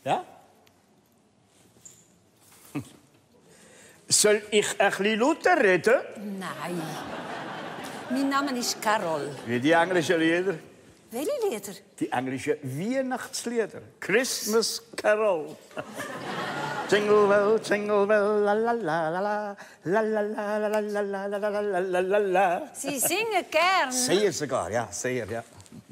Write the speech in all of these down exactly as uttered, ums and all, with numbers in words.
Ja? Soll ich ein bisschen lauter reden? Nein. Mein Name ist Carol. Wie die englischen Lieder. Welche Lieder? Die englischen Weihnachtslieder. Christmas Carol. Jingle bell, jingle bell, la la la la la, la la la la la la la la la la la. Sie singen gern. Sehr sogar, ja, sehr, ja.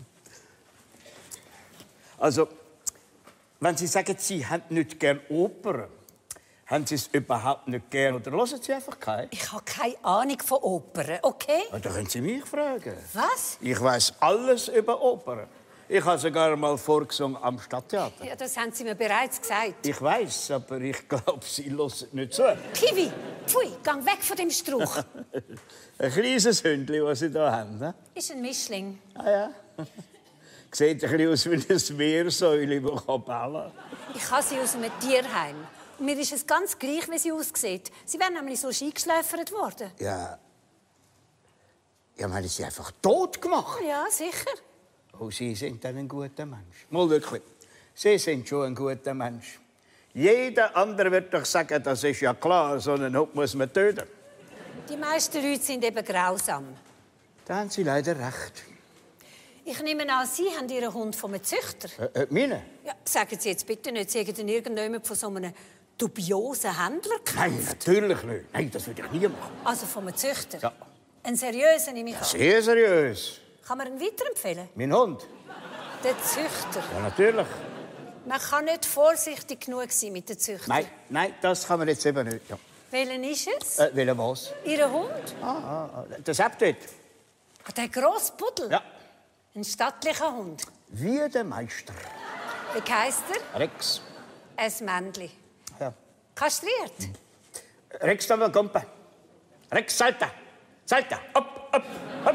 Also, wenn Sie sagen, Sie haben nicht gern Opern, haben Sie es überhaupt nicht gern oder hören Sie einfach keine? Ich habe keine Ahnung von Opern, okay? Ja, dann können Sie mich fragen. Was? Ich weiß alles über Opern. Ich habe sogar mal vorgesungen am Stadttheater. Ja, das haben Sie mir bereits gesagt. Ich weiß, aber ich glaube, Sie hören nicht zu. Kiwi, pfui, gang weg von dem Strauch. Ein kleines Hündchen, das Sie hier haben. Ne? Ist ein Mischling. Ah ja. Sieht ein bisschen aus wie eine Meersäule, die bellen kann. Ich habe sie aus einem Tierheim. Und mir ist es ganz gleich, wie sie aussieht. Sie wären nämlich so eingeschläfert worden. Ja. Ja, meine Sie einfach tot gemacht. Ja, sicher. Oh, Sie sind dann ein guter Mensch. Mal wirklich. Sie sind schon ein guter Mensch. Jeder andere wird doch sagen, das ist ja klar, so einen Hund muss man töten. Die meisten Leute sind eben grausam. Da haben Sie leider recht. Ich nehme an, Sie haben Ihren Hund von einem Züchter. Äh, äh, meine? Ja, sagen Sie jetzt bitte nicht, Sie hätten irgendjemand von so einem dubiosen Händler gekauft. Nein, natürlich nicht. Nein, das würde ich nie machen. Also von einem Züchter? Ja. Ein seriöser nehme ich an. Sehr seriös. Kann man ihn weiterempfehlen? Mein Hund? Der Züchter. Ja, natürlich. Man kann nicht vorsichtig genug sein mit den Züchtern. Nein, nein, das kann man jetzt eben nicht. Ja. Welchen ist es? Äh, welcher was? Ihr Hund? Ah, ah, ah, das habt ihr. Ah, der grosse Pudel? Ja. Ein stattlicher Hund. Wie der Meister. Wie heisst er? Rex. Ein Männli. Ja. Kastriert? Rex, da mal kommen. Rex, salta. Salta. Hopp, hopp, hopp.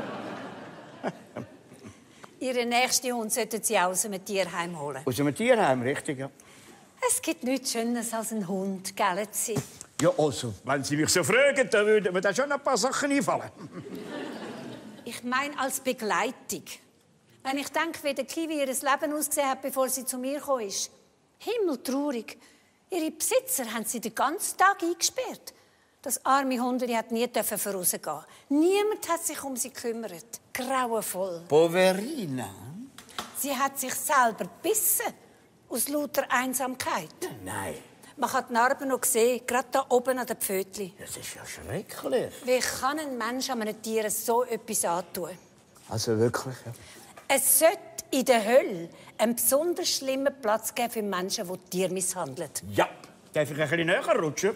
Ihren nächsten Hund sollten Sie auch aus einem Tierheim holen. Aus einem Tierheim, richtig, ja. Es gibt nichts Schöneres als ein Hund, gell, Sie? Ja, also, wenn Sie mich so fragen, dann würden mir da schon ein paar Sachen einfallen. Ich meine als Begleitung. Wenn ich denke, wie der Kiwi ihr Leben ausgesehen hat, bevor sie zu mir gekommen ist. Himmeltraurig. Ihre Besitzer haben sie den ganzen Tag eingesperrt. Das arme Hundeli hat nie vorausgehen. Niemand hat sich um sie gekümmert. Grauenvoll. Poverina? Sie hat sich selber gebissen. Aus lauter Einsamkeit. Nein. Man hat die Narben noch gesehen, gerade da oben an den Pfötchen. Das ist ja schrecklich. Wie kann ein Mensch einem Tier so etwas antun? Also wirklich, ja. Es sollte in der Hölle einen besonders schlimmen Platz geben für Menschen, die Tiere misshandeln. Ja. Darf ich ein bisschen näher rutschen?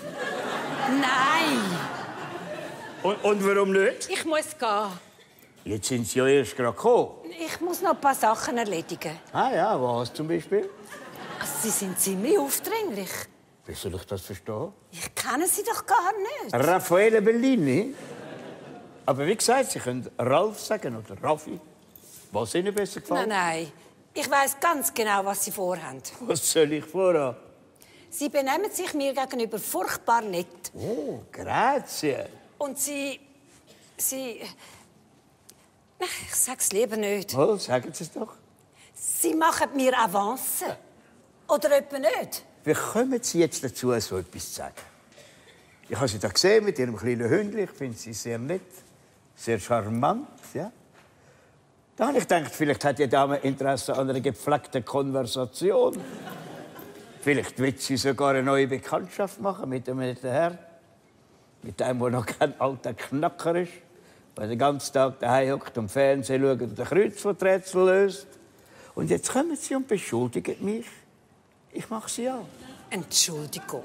Nein! Und, und warum nicht? Ich muss gehen. Jetzt sind Sie ja erst gerade gekommen. Ich muss noch ein paar Sachen erledigen. Ah ja, was zum Beispiel? Also, Sie sind ziemlich aufdringlich. Wie soll ich das verstehen? Ich kenne Sie doch gar nicht. Raffaele Bellini? Aber wie gesagt, Sie können Ralf sagen oder Raffi. Was Ihnen besser gefällt? Nein, nein. Ich weiß ganz genau, was Sie vorhaben. Was soll ich vorhaben? Sie benehmen sich mir gegenüber furchtbar nett. Oh, grazie. Und Sie... Sie... Nein, ich sag's lieber nicht. Oh, sagen Sie es doch. Sie machen mir Avancen. Oder etwa nicht? Wie kommen Sie jetzt dazu, so etwas zu sagen? Ich habe Sie da gesehen mit Ihrem kleinen Hündchen. Ich finde Sie sehr nett, sehr charmant. Ja? Da habe ich gedacht, vielleicht hat die Dame Interesse an einer gepflegten Konversation. Vielleicht will sie sogar eine neue Bekanntschaft machen mit einem netten Herrn. Mit einem, der noch kein alter Knacker ist. Der den ganzen Tag daheim hockt und Fernsehen schaut und den Kreuzworträtsel löst. Und jetzt kommen Sie und beschuldigen mich. Ich mache Sie an. Entschuldigung.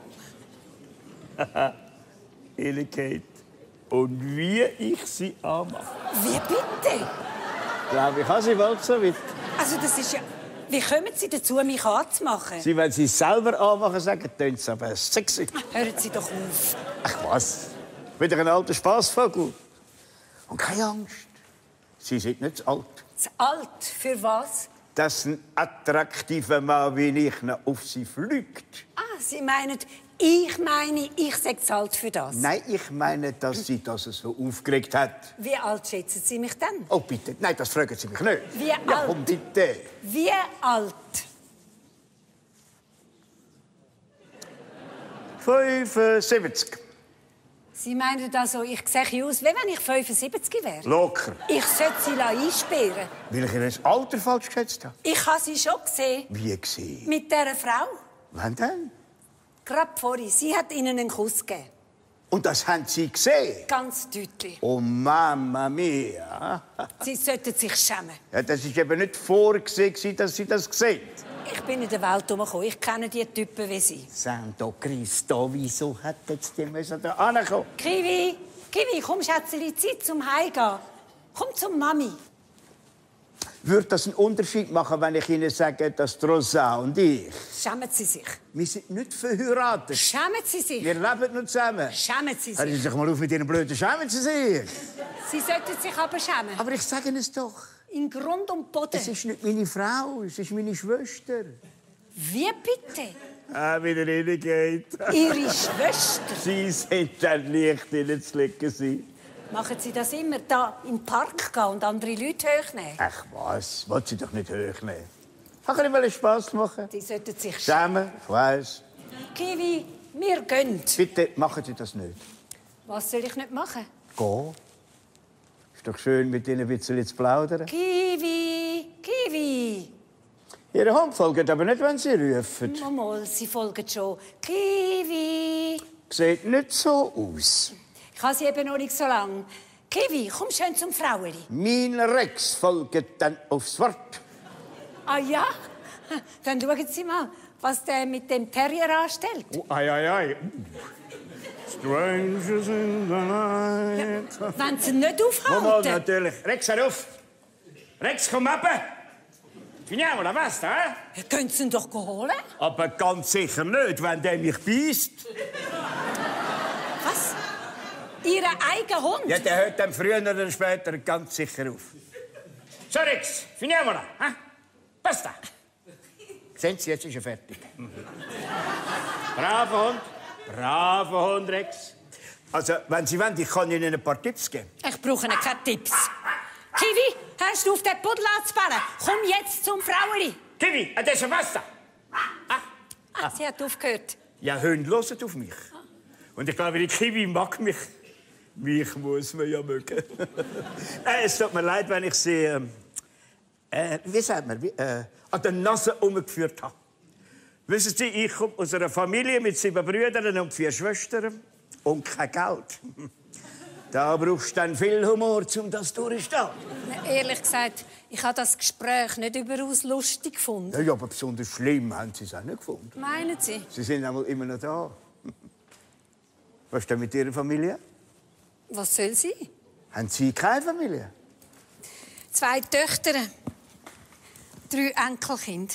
Ehrlichkeit. Und wie ich Sie anmache. Wie bitte? Ich glaube, ich habe Sie bald so weit. Also das ist ja... Wie kommen Sie dazu, mich anzumachen? Sie, wenn Sie es selber anmachen, sagen, tönt es aber sexy. Hören Sie doch auf. Ach was, wieder ein alter Spassvogel. Und keine Angst, Sie sind nicht zu alt. Zu alt? Für was? Dass ein attraktiver Mann wie ich noch auf Sie fliegt. Ah, Sie meinen, ich meine, ich sage zu alt für das. Nein, ich meine, dass Sie das so aufgeregt hat. Wie alt schätzen Sie mich denn? Oh, bitte. Nein, das fragen Sie mich nicht. Wie Ja, alt? komm, bitte. Wie alt? fünfundsiebzig. Sie meinen also, ich sehe aus, wie wenn ich fünfundsiebzig wäre? Locker. Ich sollte sie einsperren. Weil ich ihr das Alter falsch geschätzt habe. Ich habe sie schon gesehen. Wie gesehen? Mit dieser Frau. Wann denn? Gerade vorhin. Sie hat ihnen einen Kuss gegeben. Und das haben Sie gesehen? Ganz deutlich. Oh, Mamma mia. Sie sollten sich schämen. Ja, das war eben nicht vorgesehen, dass Sie das sehen. Ich bin in der Welt herumgekommen. Ich kenne die Typen wie Sie. Santo Cristo, wieso hat jetzt die müssen da ankommen? Kiwi, Kiwi, komm, Schätzeli, Zeit zum Heimgehen. Komm zum Mami. Würde das einen Unterschied machen, wenn ich Ihnen sage, dass Rosa und ich... Schämen Sie sich. Wir sind nicht verheiratet. Schämen Sie sich. Wir leben nur zusammen. Schämen Sie Hören Sie sich. sich mal auf mit Ihren blöden Schämen zu sich. Sie sollten sich aber schämen. Aber ich sage Ihnen es doch. In Grund und Boden. Es ist nicht meine Frau, es ist meine Schwester. Wie bitte? Ah, wieder reingeht. Ihre Schwester. Sie sind ein Licht in zu legen. Sie. Machen Sie das immer, da im Park gehen und andere Leute hochnehmen? Ach was, wollen Sie doch nicht hochnehmen. Ich wollte ein bisschen Spass machen. Sie sollten sich schämen. Schämen, ich weiss. Kiwi, wir gehen. Bitte machen Sie das nicht. Was soll ich nicht machen? Gehen. Ist doch schön, mit Ihnen ein bisschen zu plaudern. Kiwi, Kiwi. Ihre Hund folgt aber nicht, wenn Sie rufen. Mal, Sie folgen schon. Kiwi. Sieht nicht so aus. Ich habe sie eben noch nicht so lange. Kiwi, komm schön zum Fraueli. Mein Rex folgt dann aufs Wort. Ah ja? Dann schauen Sie mal, was der mit dem Terrier anstellt. Oh, ei, ei, ei. Strangers in the night. Ja, wenn Sie ihn nicht Mal, aufhalten. natürlich. Rex, hör auf. Rex, komm ab. Finiamo la pasta, eh? Können Sie ihn doch holen? Aber ganz sicher nicht, wenn der mich beißt. Was? Ihren eigenen Hund? Ja, der hört dann früher oder später ganz sicher auf. So, Rex, finiamola. Eh? Basta. Sehen Sie, jetzt ist er fertig. Braver Hund. Braver Hund, Rex. Also, wenn Sie wollen, ich kann Ihnen ein paar Tipps geben. Ich brauche Ihnen keine Tipps. Kiwi, hörst du auf, den Puddel anzubellen? Komm jetzt zum Fraueli. Kiwi, adesso basta. Ah, sie hat aufgehört. Ja, Hunde hören auf mich. Und ich glaube, die Kiwi mag mich. Mich muss man ja mögen. äh, es tut mir leid, wenn ich sie, äh, äh, wie sagt man, wie, äh, an der Nase umgeführt habe. Wissen Sie, ich komme aus einer Familie mit sieben Brüdern und vier Schwestern und kein Geld. Da brauchst du dann viel Humor, um das durchzustehen. Ehrlich gesagt, ich habe das Gespräch nicht überaus lustig gefunden. Ja, aber besonders schlimm haben Sie es auch nicht gefunden. Meinen Sie? Sie sind einmal immer noch da. Was ist denn mit Ihrer Familie? Was soll sie? Haben Sie keine Familie? Zwei Töchter, drei Enkelkinder.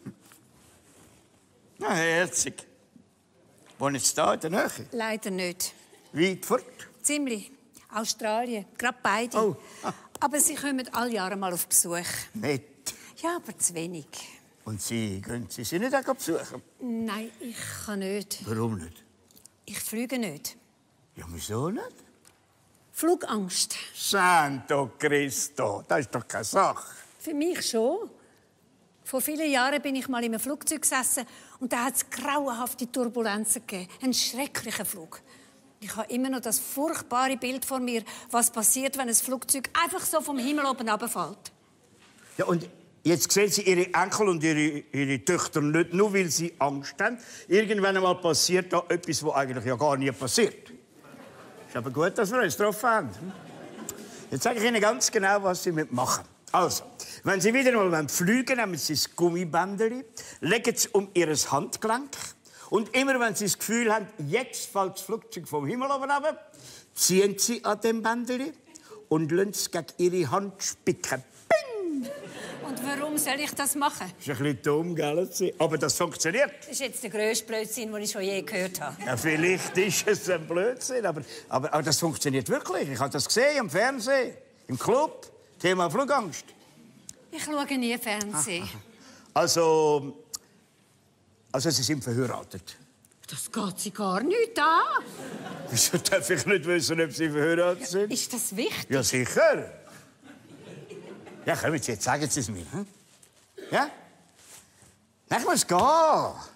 Na, herzig. Wohnen Sie da in der Nähe? Leider nicht. Weit fort? Ziemlich. Australien. Gerade beide. Oh. Ah. Aber sie kommen alle Jahre mal auf Besuch. Nett. Ja, aber zu wenig. Und Sie, können Sie sie nicht auch besuchen? Nein, ich kann nicht. Warum nicht? Ich fliege nicht. Ja, wieso nicht? Flugangst. Santo Cristo, das ist doch keine Sache. Für mich schon. Vor vielen Jahren bin ich mal in einem Flugzeug gesessen und da hat es grauenhafte Turbulenzen gegeben. Ein schrecklicher Flug. Ich habe immer noch das furchtbare Bild vor mir, was passiert, wenn ein Flugzeug einfach so vom Himmel oben runterfällt. Ja, und jetzt sehen Sie Ihre Enkel und Ihre, Ihre Töchter nicht nur, weil Sie Angst haben. Irgendwann einmal passiert da etwas, was eigentlich ja gar nie passiert. Ist aber gut, dass wir uns drauf haben. Jetzt sage ich Ihnen ganz genau, was Sie machen müssen. Also, wenn Sie wieder mal fliegen wollen, nehmen Sie das Gummibändchen, legen es um Ihr Handgelenk. Und immer, wenn Sie das Gefühl haben, jetzt fällt das Flugzeug vom Himmel oben runter, ziehen Sie an dem Bändchen und lassen es gegen Ihre Hand spicken. Bing! Und warum soll ich das machen? Das ist ein bisschen dumm, gell? Aber das funktioniert. Das ist jetzt der grösste Blödsinn, den ich schon je gehört habe. Ja, vielleicht ist es ein Blödsinn, aber, aber, aber das funktioniert wirklich. Ich habe das gesehen im Fernsehen, im Club. Thema Flugangst. Ich schaue nie Fernsehen. Also, also Sie sind verheiratet. Das geht Sie gar nicht an. Wieso darf ich nicht wissen, ob Sie verheiratet sind? Ist das wichtig? Ja, sicher. Ja, kommen Sie, jetzt sagen Sie es mir. Hm? Ja? Ich muss gehen.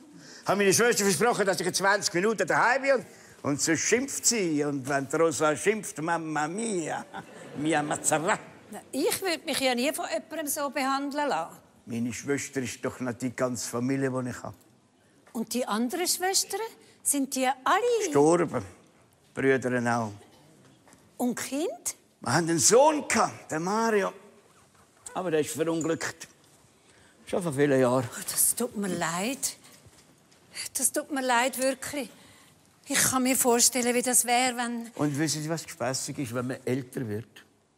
habe meine Schwester versprochen, dass ich in zwanzig Minuten daheim bin. Und so schimpft sie. Und wenn die Rosa schimpft, Mamma mia, mia Mazzarra. Ich würde mich ja nie von jemandem so behandeln lassen. Meine Schwester ist doch nicht die ganze Familie, die ich habe. Und die anderen Schwestern? Sind die alle... Gestorben. Brüder auch. Und Kind? Wir hatten einen Sohn, den Mario. Aber der ist verunglückt. Schon vor vielen Jahren. Oh, das tut mir leid. Das tut mir leid, wirklich. Ich kann mir vorstellen, wie das wäre, wenn... Und wissen Sie, was spaßig ist, wenn man älter wird?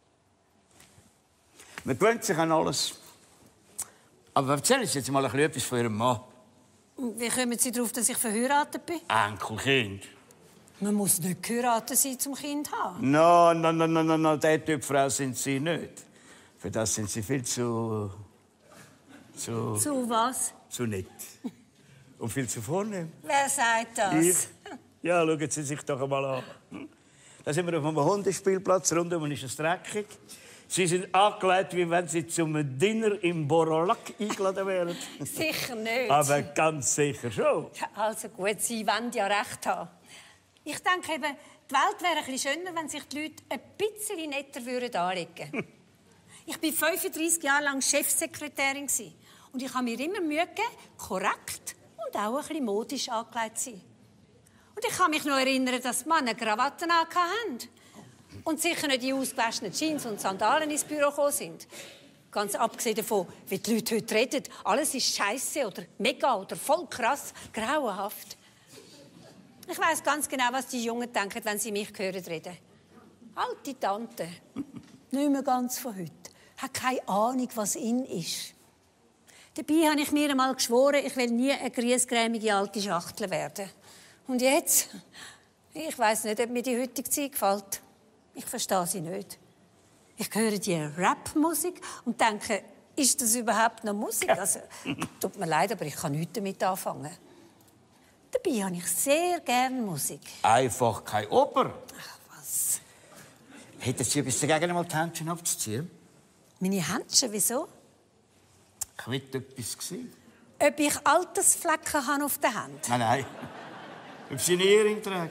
Man gewöhnt sich an alles. Aber erzählen Sie jetzt mal ein bisschen etwas von Ihrem Mann. Wie kommen Sie darauf, dass ich verheiratet bin? Enkelkind. Man muss nicht geheiratet sein, zum Kind zu haben. No, no, no, no, no, no. Der Typ Frau sind Sie nicht. Für das sind Sie viel zu... zu... Zu was? zu nett. Und viel zu vornehm. Wer sagt das? Ich? Ja, schauen Sie sich doch einmal an. Da sind wir auf einem Hundespielplatz, rundum ist es dreckig. Sie sind angelegt, wie wenn Sie zum Dinner im Borolak eingeladen wären. Sicher nicht. Aber ganz sicher schon. Ja, also gut, Sie wollen ja recht haben. Ich denke eben, die Welt wäre ein bisschen schöner, wenn sich die Leute ein bisschen netter würden anlegen würden. Ich war fünfunddreissig Jahre lang Chefsekretärin. Und ich habe mir immer Mühe gegeben, korrekt und auch ein bisschen modisch angelegt zu sein. Und ich kann mich noch erinnern, dass die Männer Krawatten hatten. Und sicher nicht die ausgewaschenen Jeans und Sandalen ins Büro gekommen sind. Ganz abgesehen davon, wie die Leute heute reden. Alles ist scheisse oder mega oder voll krass, grauenhaft. Ich weiss ganz genau, was die Jungen denken, wenn sie mich hören reden. Alte Tante. Nicht mehr ganz von heute. Hat keine Ahnung, was in ist. Dabei habe ich mir einmal geschworen, ich will nie eine griesgrämige alte Schachtel werden. Und jetzt? Ich weiss nicht, ob mir die heutige Zeit gefällt. Ich verstehe sie nicht. Ich höre die Rap-Musik und denke, ist das überhaupt noch Musik? Also, tut mir leid, aber ich kann nichts damit anfangen. Dabei habe ich sehr gerne Musik. Einfach keine Oper. Ach, was? Hätten Sie etwas dagegen, mal die Händchen abzuziehen? Meine Händchen, wieso? Ich will etwas sehen. Ob ich Altersflecken habe auf der Hand? Nein, nein. Ob Sie einen Ehering tragen?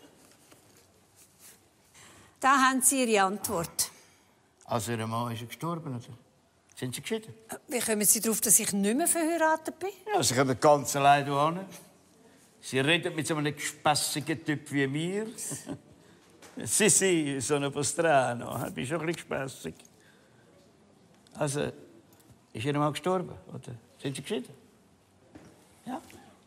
Da haben Sie Ihre Antwort. Also, Ihr Mann ist gestorben, oder? Sind Sie geschieden? Wie kommen Sie darauf, dass ich nicht mehr verheiratet bin? Ja, Sie kommen ganz allein hierher. Sie reden mit so einem gespässigen Typ wie mir. Sie sind so ein Pastrano. Ich bin schon ein bisschen gespässig. Also, ist Ihr Mann gestorben, oder? Sind Sie geschieden? Ja.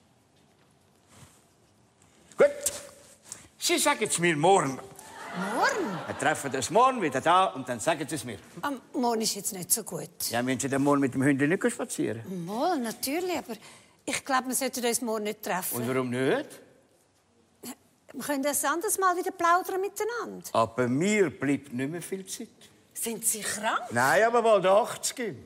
Gut. Sie sagen es mir morgen. Morgen? Wir treffen uns morgen wieder da und dann sagen Sie es mir. Am Morgen ist jetzt nicht so gut. Ja, müssen Sie dann morgen mit dem Hündchen nicht spazieren? Mal, natürlich, aber ich glaube, wir sollten uns morgen nicht treffen. Und warum nicht? Wir können ein anderes Mal wieder plaudern miteinander. Aber mir bleibt nicht mehr viel Zeit. Sind Sie krank? Nein, aber bald achtzig.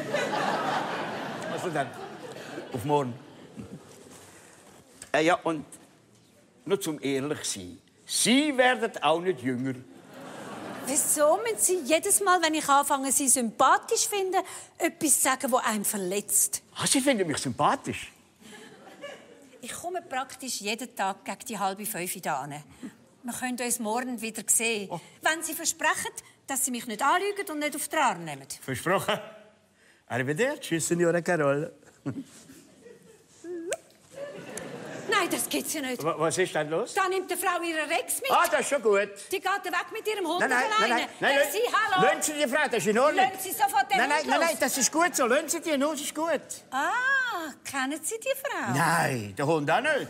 Also dann, auf morgen. Äh, ja, und nur zum ehrlich sein. Sie werden auch nicht jünger. Wieso müssen Sie jedes Mal, wenn ich anfange, Sie sympathisch finden, etwas sagen, das einem verletzt? Ah, Sie finden mich sympathisch? Ich komme praktisch jeden Tag gegen die halbe fünf hin. Wir können uns morgen wieder sehen. Oh. Wenn Sie versprechen, dass Sie mich nicht anlügen und nicht auf den Arm nehmen. Versprochen. Arrivederci, Signora Carola. Nein, das gibt's ja nicht. Was ist denn los? Da nimmt die Frau ihre Rex mit. Ah, das ist schon gut. Die geht weg mit ihrem Hund Nein, nein, nein, alleine. nein, nein, Merci, hallo. Lassen Sie die Frau, das ist in Ordnung. Lassen Sie sofort den Nein, nein, Hund nein, los. nein, das ist gut so. Lassen Sie die, nur ist gut. Ah, kennen Sie die Frau? Nein, der Hund auch nicht.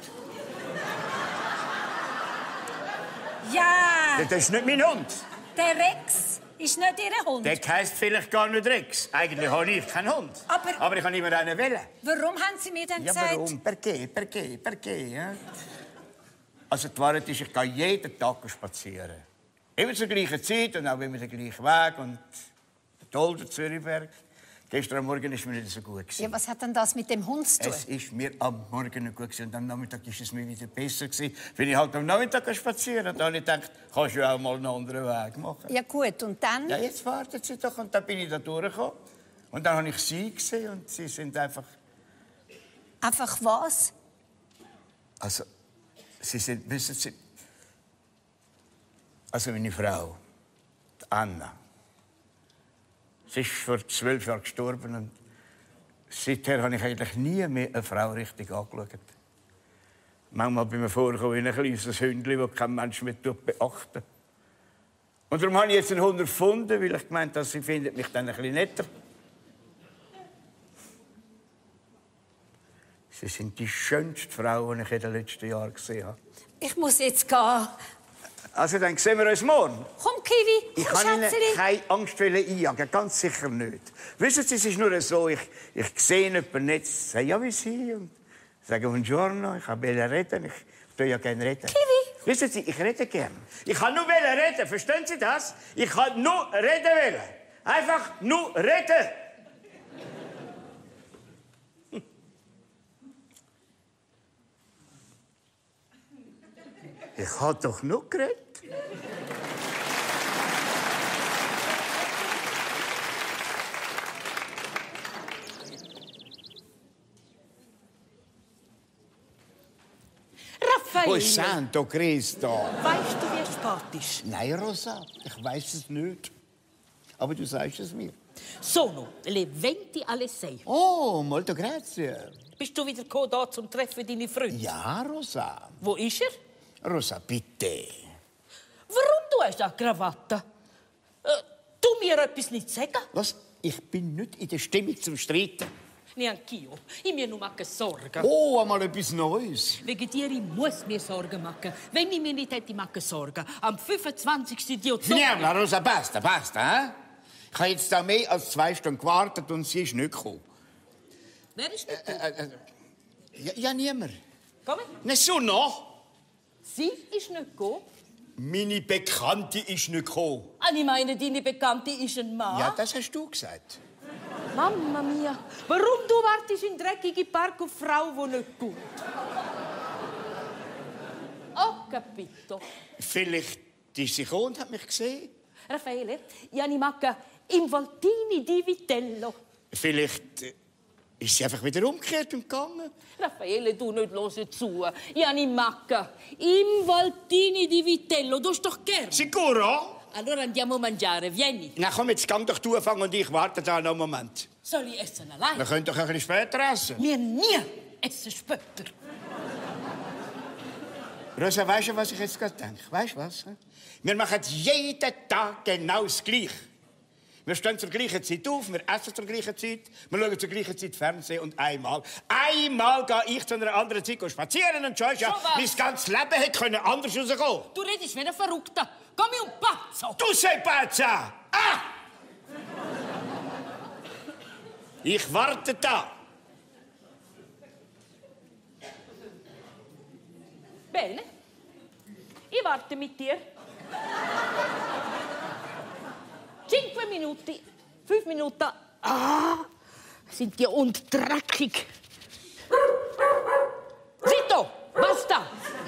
Ja. Das ist nicht mein Hund. Der Rex ist nicht Ihr Hund. Der heisst vielleicht gar nicht Rex. Eigentlich habe ich keinen Hund. Aber, Aber ich habe immer einen wählen. Warum haben Sie mir denn Ja, gesagt... warum? Perché? Perché? Perché? Ja? Also die Wahrheit ist, ich gehe jeden Tag spazieren. Immer zur gleichen Zeit und auch immer den gleichen Weg. Und der Dolder Zürichberg. Gestern Morgen war mir nicht so gut. Ja, was hat denn das mit dem Hund zu tun? Es ist mir am Morgen nicht gut und am Nachmittag ist es mir wieder besser gewesen. Bin ich halt am Nachmittag spazieren und dann habe ich gedacht, kannst du auch mal einen anderen Weg machen. Ja gut, und dann? Ja, jetzt warten Sie doch. Und dann bin ich da durchgekommen. Und dann habe ich Sie gesehen und Sie sind einfach... Einfach was? Also, Sie sind, wissen Sie, also meine Frau, die Anna, sie ist vor zwölf Jahren gestorben und seither habe ich eigentlich nie mehr eine Frau richtig angeschaut. Manchmal bin ich mir vorgekommen wie ein kleines Hündchen, das kein Mensch mehr beachtet. Und darum habe ich jetzt einen Hund gefunden, weil ich gemeint habe, sie findet mich dann ein bisschen netter. Sie sind die schönste Frau, die ich in den letzten Jahren gesehen habe. Ich muss jetzt gehen. Also, dann sehen wir uns morgen. Komm, Kiwi, komm, Ich kann Ihnen Schätzeli. keine Angst einjagen, ganz sicher nicht. Wissen Sie, es ist nur so, ich, ich sehe jemanden nicht, sage ja, wie Sie, und sage Buongiorno, ich will reden, ich tue ja gerne reden. Kiwi. Wissen Sie, ich rede gern. Ich kann nur reden, verstehen Sie das? Ich kann nur reden wollen. Einfach nur reden. Ich habe doch nur geredet. Raffaele, Oh, Santo Cristo. weißt du, wie es spät ist? Nein, Rosa, ich weiß es nicht. Aber du sagst es mir. Sono le venti alle sei. Oh, molto grazie. Bist du wieder gekommen, da zum Treffen deine Freunde? Ja, Rosa. Wo ist er? Rosa, bitte. Warum du hast eine Krawatte? Äh, du mir etwas nicht sagen? Was? Ich bin nicht in der Stimmung zum Streiten. Neanch'io. Ich mir nur machen Sorgen. Oh, einmal etwas Neues. Wegen dir, ich muss mir Sorgen machen. Wenn ich mir nicht hätte machen Sorgen. Am fünfundzwanzigsten Dezember... Niemla, Rosa, basta, basta. Eh? Ich habe jetzt da mehr als zwei Stunden gewartet und sie ist nicht gekommen. Wer ist nicht Äh, äh, ja, ja, niemand. Komm. Nessuno. Sie ist nicht gekommen. Meine Bekannte ist nicht gekommen. Ah, ich meine, deine Bekannte ist ein Mann. Ja, das hast du gesagt. Mamma mia, warum du wartest in dreckige Park auf Frau, die nicht kommt? Ho capito. Vielleicht ist sie gekommen und hat mich gesehen. Raffaele, ich habe Macca im Voltini di Vitello. Vielleicht äh, ist sie einfach wieder umgekehrt und gegangen. Raffaele, du nicht hören zu. Ich habe Macca im Voltini di Vitello. Du hast doch gern. Sicuro? Allora andiamo a mangiare, vieni. Na komm, jetzt gang doch du anfangen und ich warte da noch einen Moment. Soll ich essen allein? Wir können doch ein bisschen später essen. Wir nie essen später. Rosa, weißt du, was ich jetzt gerade denke? Weißt du was? Wir machen jeden Tag genau das Gleiche. Wir stehen zur gleichen Zeit auf, wir essen zur gleichen Zeit, wir schauen zur gleichen Zeit Fernsehen und einmal, einmal gehe ich zu einer anderen Zeit spazieren und schon ist ja, So was. mein ganzes Leben hätte können anders rauskommen. Du redest wie ein Verrückter. Komm un pazzo. Du sei pazza! Ah! Ich warte da. Bene. Ich warte mit dir. Cinque Minuten. Fünf Minuten. Ah, sind die und dreckig. Zitto, basta.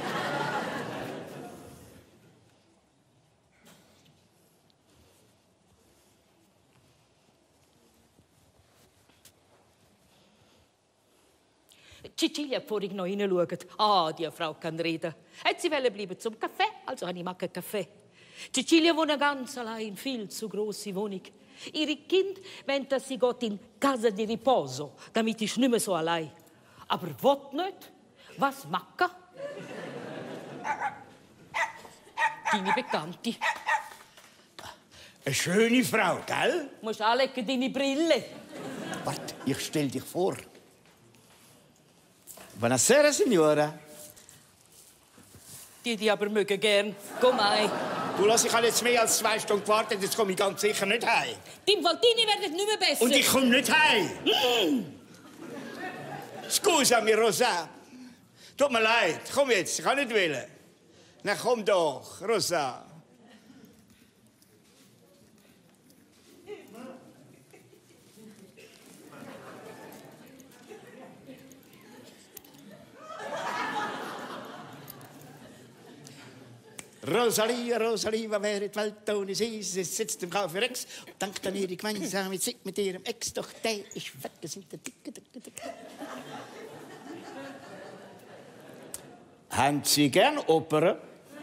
Cecilia hat vorhin noch hineinschauen. Ah, die Frau kann reden. Hätte sie wollen bleiben zum Kaffee, also habe ich einen Kaffee. Cecilia wohnt ganz allein, viel zu grosse Wohnung. Ihre Kind wollen, dass sie geht in Casa di Riposo, damit ist nicht mehr so allein. Aber will nicht. Was machen? Deine Bekannte. Eine schöne Frau, gell? Du musst anlegen, deine Brille. Warte, ich stell dich vor. Buonasera, Signora. Die, die aber mögen gern. Komm ein. Du, lass, ich habe jetzt mehr als zwei Stunden gewartet, jetzt komme ich ganz sicher nicht heim. Dein Voltini wird nicht mehr besser. Und ich komme nicht heim. Scusami, Rosa. Tut mir leid. Komm jetzt, ich kann nicht wollen. Na komm doch, Rosa. Rosalia, Rosalie, was wäre die Welt ohne sie? Sie sitzt im Kaffee Rex und denkt an ihre gemeinsame Zeit mit ihrem Ex. Doch der ist weg, das sind der dicke, dicke, dicke. Haben Sie gern Opern?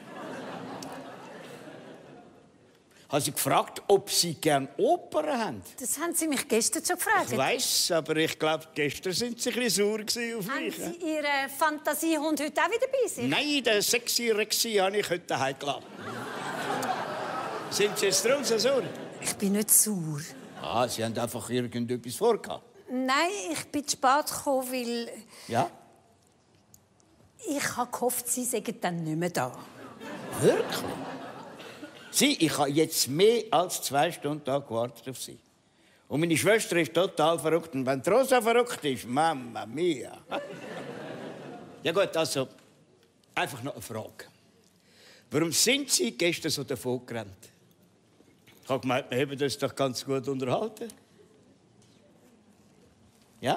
Habe sie gefragt, ob Sie gern Opern haben? Das haben Sie mich gestern schon gefragt. Ich weiss, aber ich glaube, gestern sind Sie ein bisschen sauer auf Haben mich. Sie Ihren Fantasiehund heute auch wieder bei sich? Nein, den sexy Rexy habe ich heute daheim gelassen. Sind Sie jetzt darum so sauer? Ich bin nicht sauer. Ah, Sie haben einfach irgendetwas vorgehabt. Nein, ich bin zu spät gekommen, weil Ja? ich habe gehofft, Sie seien dann nicht mehr da. Wirklich? Sie, ich habe jetzt mehr als zwei Stunden da gewartet auf Sie. Und meine Schwester ist total verrückt. Und wenn die Rosa verrückt ist, Mamma mia. Ja gut, also, einfach noch eine Frage. Warum sind Sie gestern so davon gerannt? Ich habe gemeint, wir haben uns doch ganz gut unterhalten. Ja?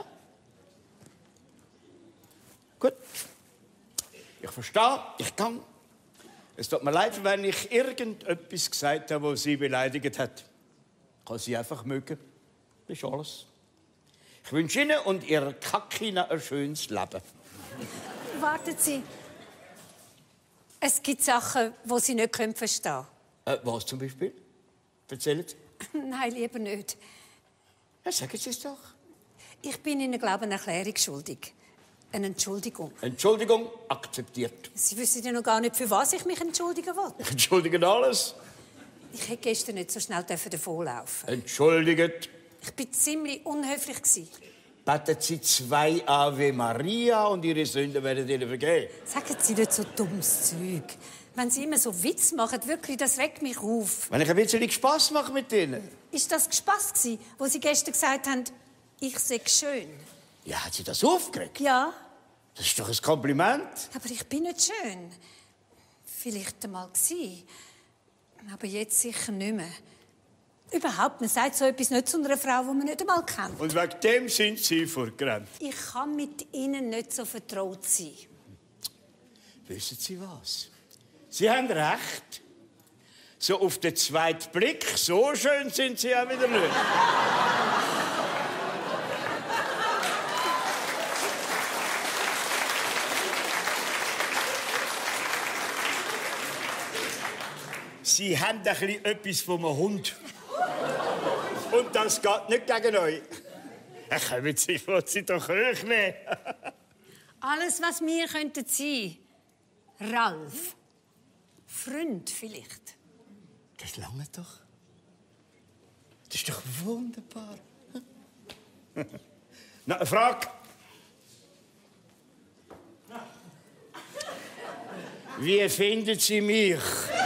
Gut. Ich verstehe, ich kann. Es tut mir leid, wenn ich irgendetwas gesagt habe, das Sie beleidigt hat. Ich kann Sie einfach mögen. Das ist alles. Ich wünsche Ihnen und Ihrer Kackina ein schönes Leben. Warten Sie. Es gibt Sachen, die Sie nicht verstehen Äh, was zum Beispiel? Erzählen Sie. können. Nein, lieber nicht. Ja, sagen Sie es doch. Ich bin Ihnen, glaube ich, eine Erklärung schuldig. Eine Entschuldigung. Entschuldigung, akzeptiert. Sie wissen ja noch gar nicht, für was ich mich entschuldigen will. Ich entschuldige alles. Ich hätte gestern nicht so schnell davonlaufen. Entschuldigt. Ich war ziemlich unhöflich. Beten Sie zwei Ave Maria und Ihre Sünden werden Ihnen vergeben. Sagen Sie nicht so dummes Zeug. Wenn Sie immer so Witz machen, wirklich, das regt mich auf. Wenn ich ein bisschen Spass mache mit Ihnen. Ist das Spass gsi, wo Sie gestern gesagt haben, ich sei schön? Ja, hat Sie das aufgeregt? Ja, Das ist doch ein Kompliment. aber ich bin nicht schön. Vielleicht einmal gsi, aber jetzt sicher nicht mehr. Überhaupt, man sagt so etwas nicht zu einer Frau, die man nicht einmal kennt. Und wegen dem sind Sie vorgerannt. Ich kann mit Ihnen nicht so vertraut sein. Wissen Sie was? Sie haben recht. So auf den zweiten Blick, so schön sind Sie auch wieder nicht. Sie haben ein bisschen etwas von einem Hund. Und das geht nicht gegen euch. Kommen Sie, wollen Sie doch hochnehmen. Alles, was wir könnten sein. Ralf. Freund vielleicht. Das lange doch. Das ist doch wunderbar. Na, eine Frage. Wie finden Sie mich?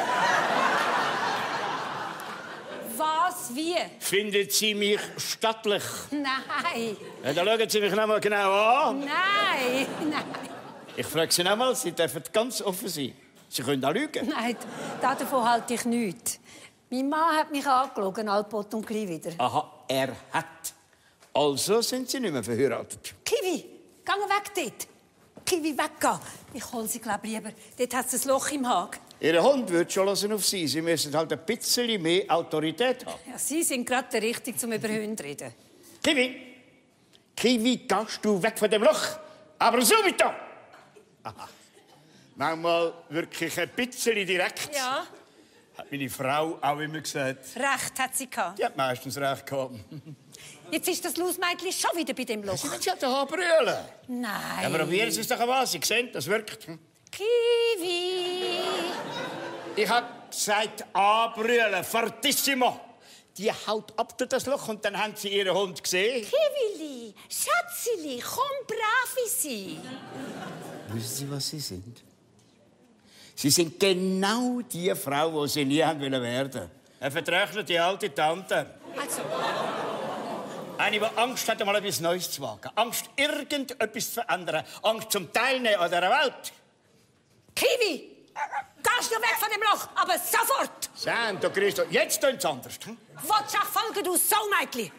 Was, wie? Finden Sie mich stattlich? Nein, Ja, dann schauen Sie mich noch mal genau an. nein, nein. Ich frage Sie noch mal, Sie dürfen ganz offen sein. Sie können auch lügen. Nein, davon halte ich nichts. Mein Mann hat mich angelogen, Alpot und gleich wieder. Aha, er hat. Also sind Sie nicht mehr verheiratet. Kiwi, geh weg dort. Kiwi, weggehen. Ich hole sie, glaube ich, lieber. Dort hat es ein Loch im Hag. Ihr Hund wird schon hören auf Sie. Sie müssen halt ein bisschen mehr Autorität haben. Ja, Sie sind gerade der Richtige, um über Hunde zu reden. Kiwi! Kiwi, gehst du weg von dem Loch? Aber so mit da! Aha. Manchmal wirklich ein bisschen direkt. Ja, Hat meine Frau auch immer gesagt. recht hat sie gehabt. Die hat meistens recht gehabt. Jetzt ist das Lausmädchen schon wieder bei dem Loch. Sie hat doch brüllen. Nein. Ja, probieren Sie es doch einmal. Sie sehen, das wirkt. Kiwi! Ich habe gesagt, anbrüllen, fortissimo. Die haut ab durch das Loch und dann haben Sie Ihren Hund gesehen. Kiwili, Schatzili, komm brav sein. Wissen Sie, was Sie sind? Sie sind genau die Frau, die Sie nie haben werden wollen. Eine vertrocknete alte Tante. Also, Eine, die Angst hat, mal etwas Neues zu wagen. Angst, irgendetwas zu verändern. Angst zum Teilnehmen an dieser Welt. Kiwi, gehst du weg von dem Loch, aber sofort! Santo Christo, jetzt tun Sie anders. Hm? Willst du folgen, du Saumädchen?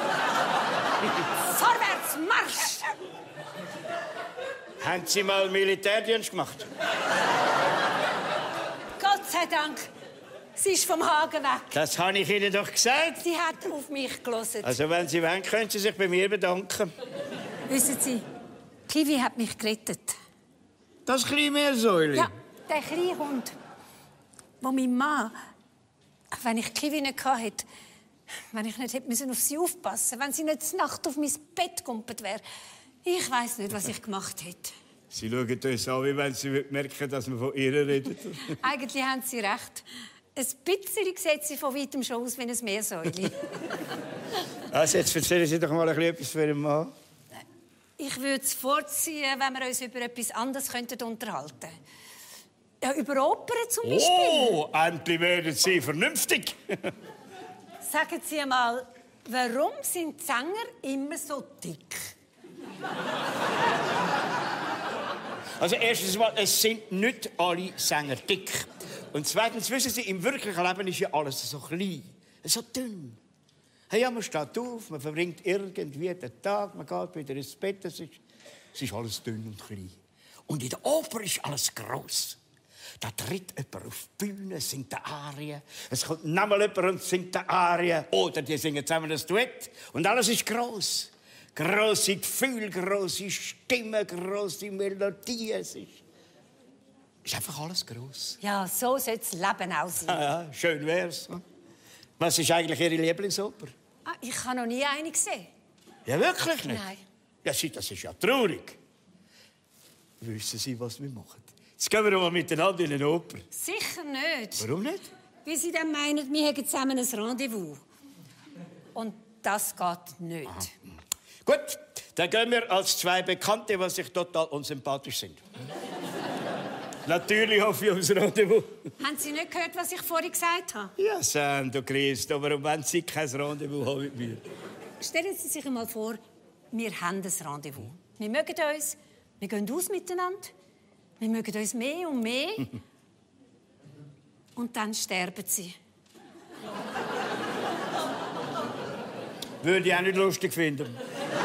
Vorwärts, Marsch! Haben Sie mal Militärdienst gemacht? Gott sei Dank, sie ist vom Hagen weg. Das habe ich Ihnen doch gesagt. Sie hat auf mich gehört. Also, wenn Sie wollen, können Sie sich bei mir bedanken. Wissen Sie, Kiwi hat mich gerettet. Das kleine Meersäule? Ja, der kleine Hund, wo mein Mann, wenn ich Kiwi nicht hatte, wenn ich nicht hätte auf sie aufpassen musste, wenn sie nicht zur Nacht auf mein Bett gekumpelt wäre. Ich weiss nicht, was ich gemacht hätte. Sie schauen uns an, wie wenn Sie merken, dass wir von ihr reden. Eigentlich haben Sie recht. Ein bisschen sieht sie von weitem schon aus wie ein Meersäule. Also, jetzt erzählen Sie doch mal etwas für Ihren Mann. Ich würde es vorziehen, wenn wir uns über etwas anderes könnten unterhalten. Ja, über Opern zum Beispiel. Oh, endlich werden Sie vernünftig. Sagen Sie einmal, warum sind die Sänger immer so dick? Also erstens mal, es sind nicht alle Sänger dick. Und zweitens, wissen Sie, im wirklichen Leben ist ja alles so klein, so dünn. Hey, ja, man steht auf, man verbringt irgendwie den Tag, man geht wieder ins Bett, es ist, es ist alles dünn und klein. Und in der Oper ist alles gross. Da tritt jemand auf die Bühne, singt eine Arie. Es kommt nochmal jemand und singt eine Arie. Oder die singen zusammen ein Duett. Und alles ist gross. Grosse Gefühle, grosse Stimmen, grosse Melodien. Es ist, ist einfach alles gross. Ja, so soll das Leben auch sein. Ah, ja, schön wär's. Was ist eigentlich Ihre Lieblingsoper? Ah, ich habe noch nie eine gesehen. Ja, wirklich nicht? Nein. Ja, Sie, das ist ja traurig. Wissen Sie, was wir machen? Jetzt gehen wir mal miteinander in eine Oper. Sicher nicht. Warum nicht? Weil Sie dann meinen, wir hätten zusammen ein Rendezvous. Und das geht nicht. Aha. Gut, dann gehen wir als zwei Bekannte, die sich total unsympathisch sind. Natürlich hoffe ich aufs Rendezvous. Haben Sie nicht gehört, was ich vorhin gesagt habe? Ja, Sam, du Christ, aber wenn Sie kein Rendezvous haben mit mir? Stellen Sie sich einmal vor, wir haben ein Rendezvous. Wir mögen uns, wir gehen aus miteinander, wir mögen uns mehr und mehr. Und dann sterben Sie. Würde ich auch nicht lustig finden.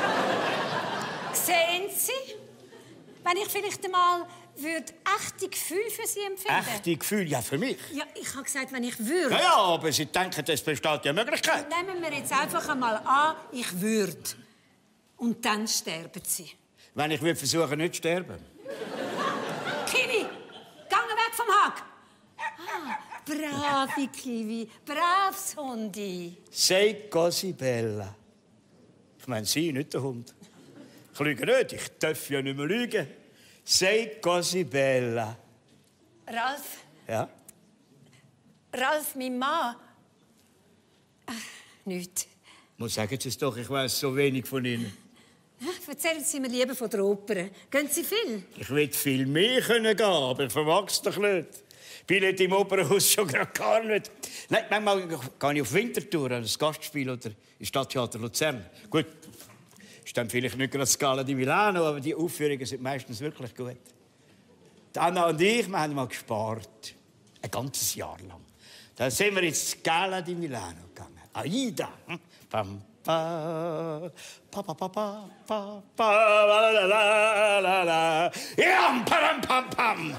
Sehen Sie? Wenn ich vielleicht einmal würde echte Gefühle für Sie empfinden. Echte Gefühle? Ja, für mich. Ja, ich habe gesagt, wenn ich würde. Ja, ja, aber Sie denken, es besteht ja Möglichkeit. Nehmen wir jetzt einfach einmal an, ich würde. Und dann sterben Sie. Wenn ich würde versuchen, nicht zu sterben. Kiwi, geh weg vom Hag. Ah, brave Kiwi, braves Hundi. Sei così bella. Ich meine Sie, nicht der Hund. Ich lüge nicht, ich darf ja nicht mehr lügen. Sei così bella. Ralf, Ja? Ralf, mein Mann. Ach, nichts. Muss sagen Sie es doch, ich weiß so wenig von Ihnen. Erzählen Sie mir lieber von der Oper. Gehen Sie viel? Ich will viel mehr können gehen, aber ich vermag es doch nicht. Billett im Opernhaus schon gerade gar nicht. Nein, manchmal gehe ich auf Winterthur an ein Gastspiel oder im Stadttheater Luzern. Gut, ist dann vielleicht nicht gerade Scala di Milano, aber die Aufführungen sind meistens wirklich gut. Die Anna und ich, wir haben mal gespart. Ein ganzes Jahr lang. Dann sind wir ins Scala di Milano gegangen. Aida. Pam, pa, pa, pa, pa, pa, pa, pa, la, la, la, la, la. Ja, pam, pam, pam.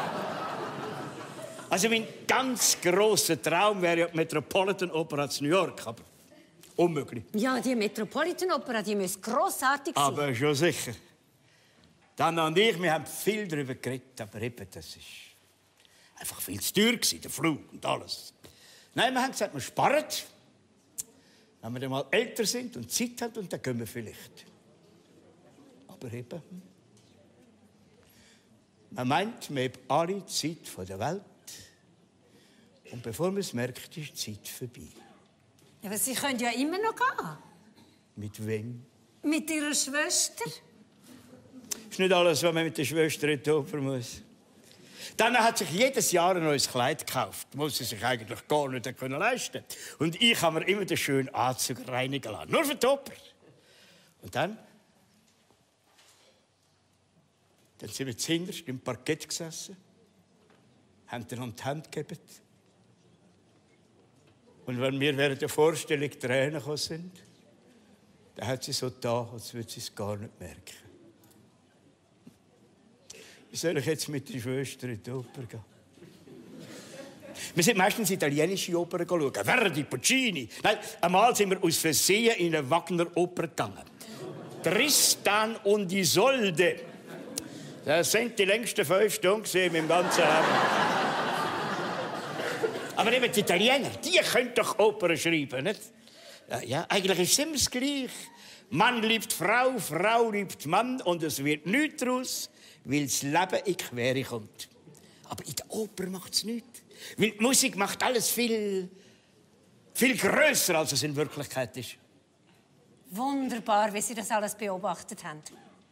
Also mein ganz grosser Traum wäre ja die Metropolitan Opera in New York, aber unmöglich. Ja, die Metropolitan Opera, die muss grossartig sein. Aber schon sicher. Dann und ich, wir haben viel darüber geredet, aber eben, das ist einfach viel zu teuer gewesen, der Flug und alles. Nein, wir haben gesagt, wir sparen, wenn wir dann mal älter sind und Zeit haben, und dann gehen wir vielleicht. Aber eben, man meint, man hat alle Zeit der Welt. Und bevor man es merkt, ist die Zeit vorbei. Ja, aber Sie können ja immer noch gehen. Mit wem? Mit Ihrer Schwester. Ist nicht alles, was man mit der Schwester in die Oper muss. Dann hat sich jedes Jahr ein neues Kleid gekauft. Muss sie sich eigentlich gar nicht leisten können. Und ich habe mir immer den schönen Anzug reinigen lassen. Nur für die Oper. Und dann? Dann sind wir zuhinterst im Parkett gesessen, haben einander die Hand gegeben. Und wenn mir während der Vorstellung Tränen gekommen sind, dann hat sie so da, als würde sie es gar nicht merken. Wie soll ich jetzt mit der Schwester in die Oper gehen? Wir sind meistens italienische Opern schauen. Verdi, Puccini. Nein, einmal sind wir aus Versehen in eine Wagner-Oper gegangen. Tristan und Isolde. Das sind die längsten fünf Stunden in meinem ganzen Leben. Aber eben die Italiener, die können doch Opern schreiben, nicht? Ja, ja, eigentlich ist es immer das Gleiche. Mann liebt Frau, Frau liebt Mann und es wird nichts daraus, weil das Leben in die Quere kommt. Aber in der Oper macht es nichts. Weil die Musik macht alles viel, viel grösser, als es in Wirklichkeit ist. Wunderbar, wie Sie das alles beobachtet haben.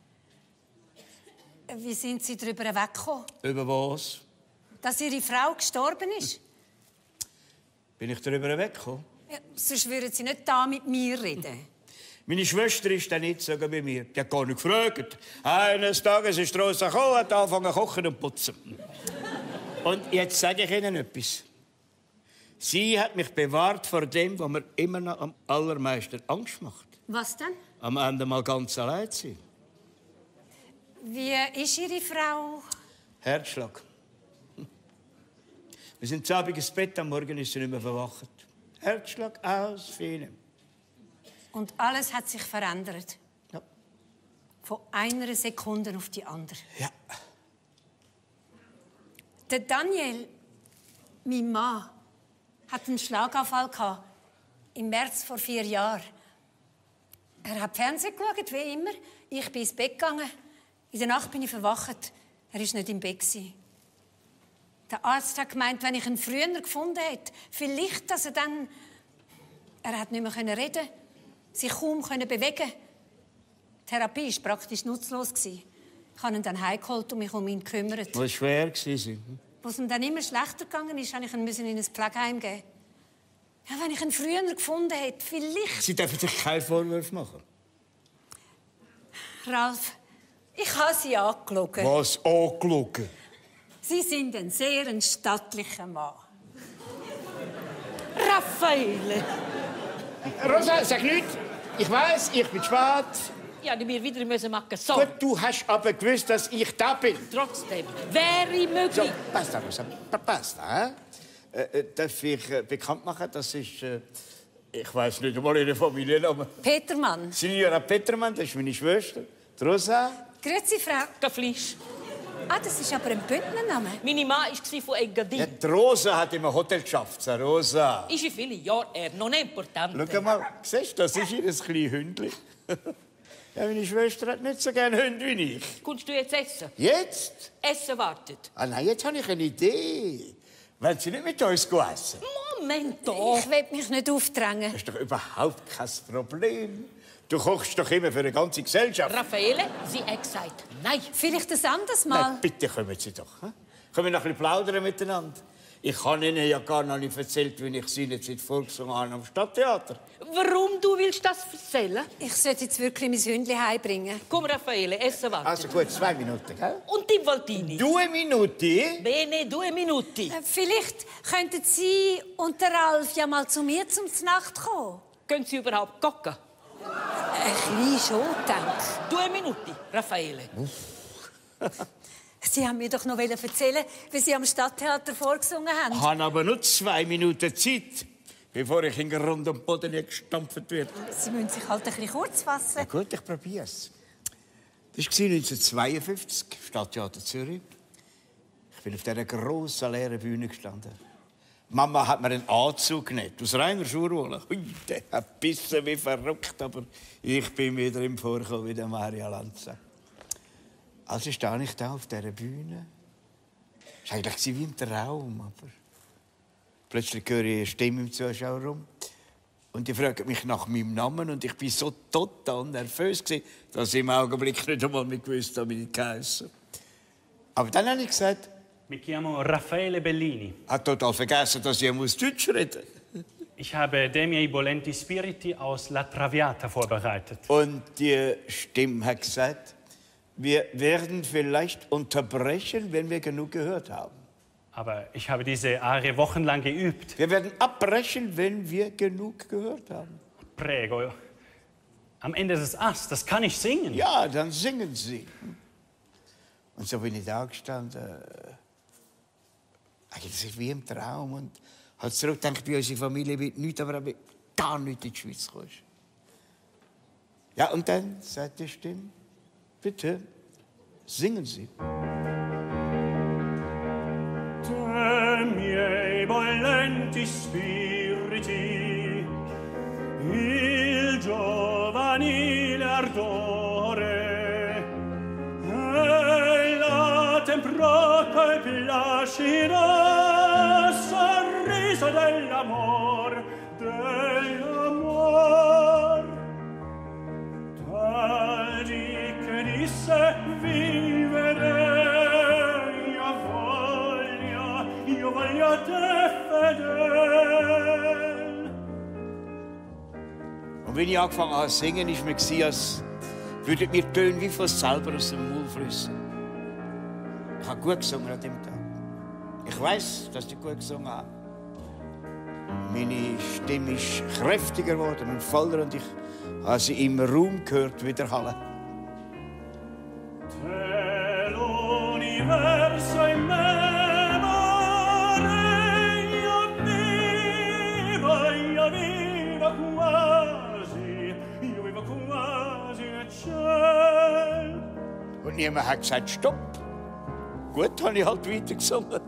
Wie sind Sie darüber weggekommen? Über was? Dass Ihre Frau gestorben ist? Bin ich darüber weggekommen? Ja, sonst würden Sie nicht da mit mir reden. Meine Schwester ist dann nicht sogar bei mir. Die hat gar nicht gefragt. Eines Tages ist Rosa gekommen, hat angefangen zu kochen und putzen. Und jetzt sage ich Ihnen etwas. Sie hat mich bewahrt vor dem, was mir immer noch am allermeisten Angst macht. Was denn? Am Ende mal ganz allein zu sein. Wie ist Ihre Frau? Herzschlag. Wir sind zu Abend ins Bett, am Morgen ist sie nicht mehr verwacht. Herzschlag aus, fein. Und alles hat sich verändert. Ja. Von einer Sekunde auf die andere. Ja. Der Daniel, mein Mann, hat einen Schlaganfall gehabt. Im März vor vier Jahren. Er hat Fernsehen geschaut, wie immer. Ich bin ins Bett gegangen. In der Nacht bin ich verwacht. Er war nicht im Bett. Der Arzt hat gemeint, wenn ich ihn früher gefunden hätte, vielleicht, dass er dann... Er hat nicht mehr reden, sich kaum bewegen. Die Therapie war praktisch nutzlos. Ich habe ihn dann heimgeholt und mich um ihn gekümmert. Das war schwer. Als es ihm dann immer schlechter gegangen ist, musste ich ihn in ein Pflegeheim geben. Ja, wenn ich ihn früher gefunden hätte, vielleicht... Sie dürfen sich keinen Vorwurf machen. Ralf, ich habe Sie angeschaut. Was angeschaut? Sie sind ein sehr ein stattlicher Mann. Raffaele! Rosa, sag nichts. Ich weiss, ich bin spät. Ja, die wir wieder müssen machen. So, Gut, du hast aber gewusst, dass ich da bin. trotzdem, wäre möglich. So, basta, Rosa. Basta, hä? Äh, äh, darf ich äh, bekannt machen, das ist... Äh, ich weiss nicht einmal ihren Familiennamen. Petermann. Signora Petermann, das ist meine Schwester. Die Rosa. Grüezi, Frau. Der Fleisch. Ah, das ist aber ein Bündnername. Meine Mann war von Engadin. Ja, die Rosa hat im Hotel geschafft. Die Rosa. Ist in vielen Jahren er noch nicht important. Schau mal, siehst du, das ist ihr kleines Hündchen. Ja, meine Schwester hat nicht so gerne Hunde wie ich. Kommst du jetzt essen? Jetzt? Essen wartet. Ah nein, jetzt habe ich eine Idee. Wollen Sie nicht mit uns essen? Moment doch. Ich will mich nicht aufdrängen. Das ist doch überhaupt kein Problem. Du kochst doch immer für eine ganze Gesellschaft. Raffaele, sie hat gesagt, nein. Vielleicht ein anderes Mal. Nein, bitte kommen Sie doch. Hm? Können wir noch ein bisschen plaudern miteinander? Ich habe Ihnen ja gar noch nicht erzählt, wie ich Sie jetzt vorgesungen habe am Stadttheater. Warum du willst das erzählen? Ich sollte jetzt wirklich mein Hündchen heimbringen. Komm, Raffaele, Essen wartet. Also gut, zwei Minuten, gell? Und die Valtini? Due Minuten? Bene, due minuti. Äh, Vielleicht könnten Sie und der Ralf ja mal zu mir zum Nacht kommen. Können Sie überhaupt kochen? Ein bisschen schon, denke Due minuti, Raffaele. ich. Sie haben mir doch noch erzählen, wie Sie am Stadttheater vorgesungen haben. Ich habe aber nur zwei Minuten Zeit, bevor ich in Grund und Boden gestampft werde. Sie müssen sich halt ein bisschen kurz fassen. Na gut, ich probiere es. Das war neunzehnhundertzweiundfünfzig, Stadttheater Zürich. Ich bin auf dieser grossen, leeren Bühne gestanden. Mama hat mir einen Anzug genäht, aus reiner Schurwolle. Ui, der hat bissen wie verrückt, aber ich bin wieder im Vorkommen wie der Maria Lanza. Also stehe ich da auf dieser Bühne. Es war eigentlich wie im Traum, aber plötzlich höre ich eine Stimme im Zuschauerraum. Und die fragt mich nach meinem Namen und ich war so total nervös, dass ich im Augenblick nicht einmal mehr gewusst habe, wie ich heiße. Aber dann habe ich gesagt, Mi chiamo Raffaele Bellini. hat total vergessen, dass ich muss Deutsch reden muss. Ich habe De miei Bolenti Spiriti aus La Traviata vorbereitet. Und die Stimme hat gesagt, wir werden vielleicht unterbrechen, wenn wir genug gehört haben. Aber ich habe diese Arie wochenlang geübt. Wir werden abbrechen, wenn wir genug gehört haben. Prego. Am Ende des Ass, das kann ich singen. Ja, dann singen Sie. Und so bin ich da gestanden. Eigentlich ist wie im Traum. Und halt zurückgedacht, bei unserer Familie wird nichts, aber ich gar nicht in die Schweiz kommst. Ja, und dann sagt die Stimme, bitte, Singen Sie. Te miei bollenti spiriti, il giovanile ardore e la temprata e placida sorriso dell'amor, dell'amor, tal di che disse vivere. Io voglio te fedel. Und wenn ich angefangen habe zu singen, ist mir gewesen, als würden mir die Töne wie von selber aus dem Mund fließen. Ich habe gut gesungen an dem Tag. Ich weiß, dass ich gut gesungen habe. Meine Stimme ist kräftiger geworden und voller und ich habe sie im Raum gehört widerhallen. L'universo in me. Und niemand hat gesagt, stopp. Gut, habe ich halt weiter gesungen.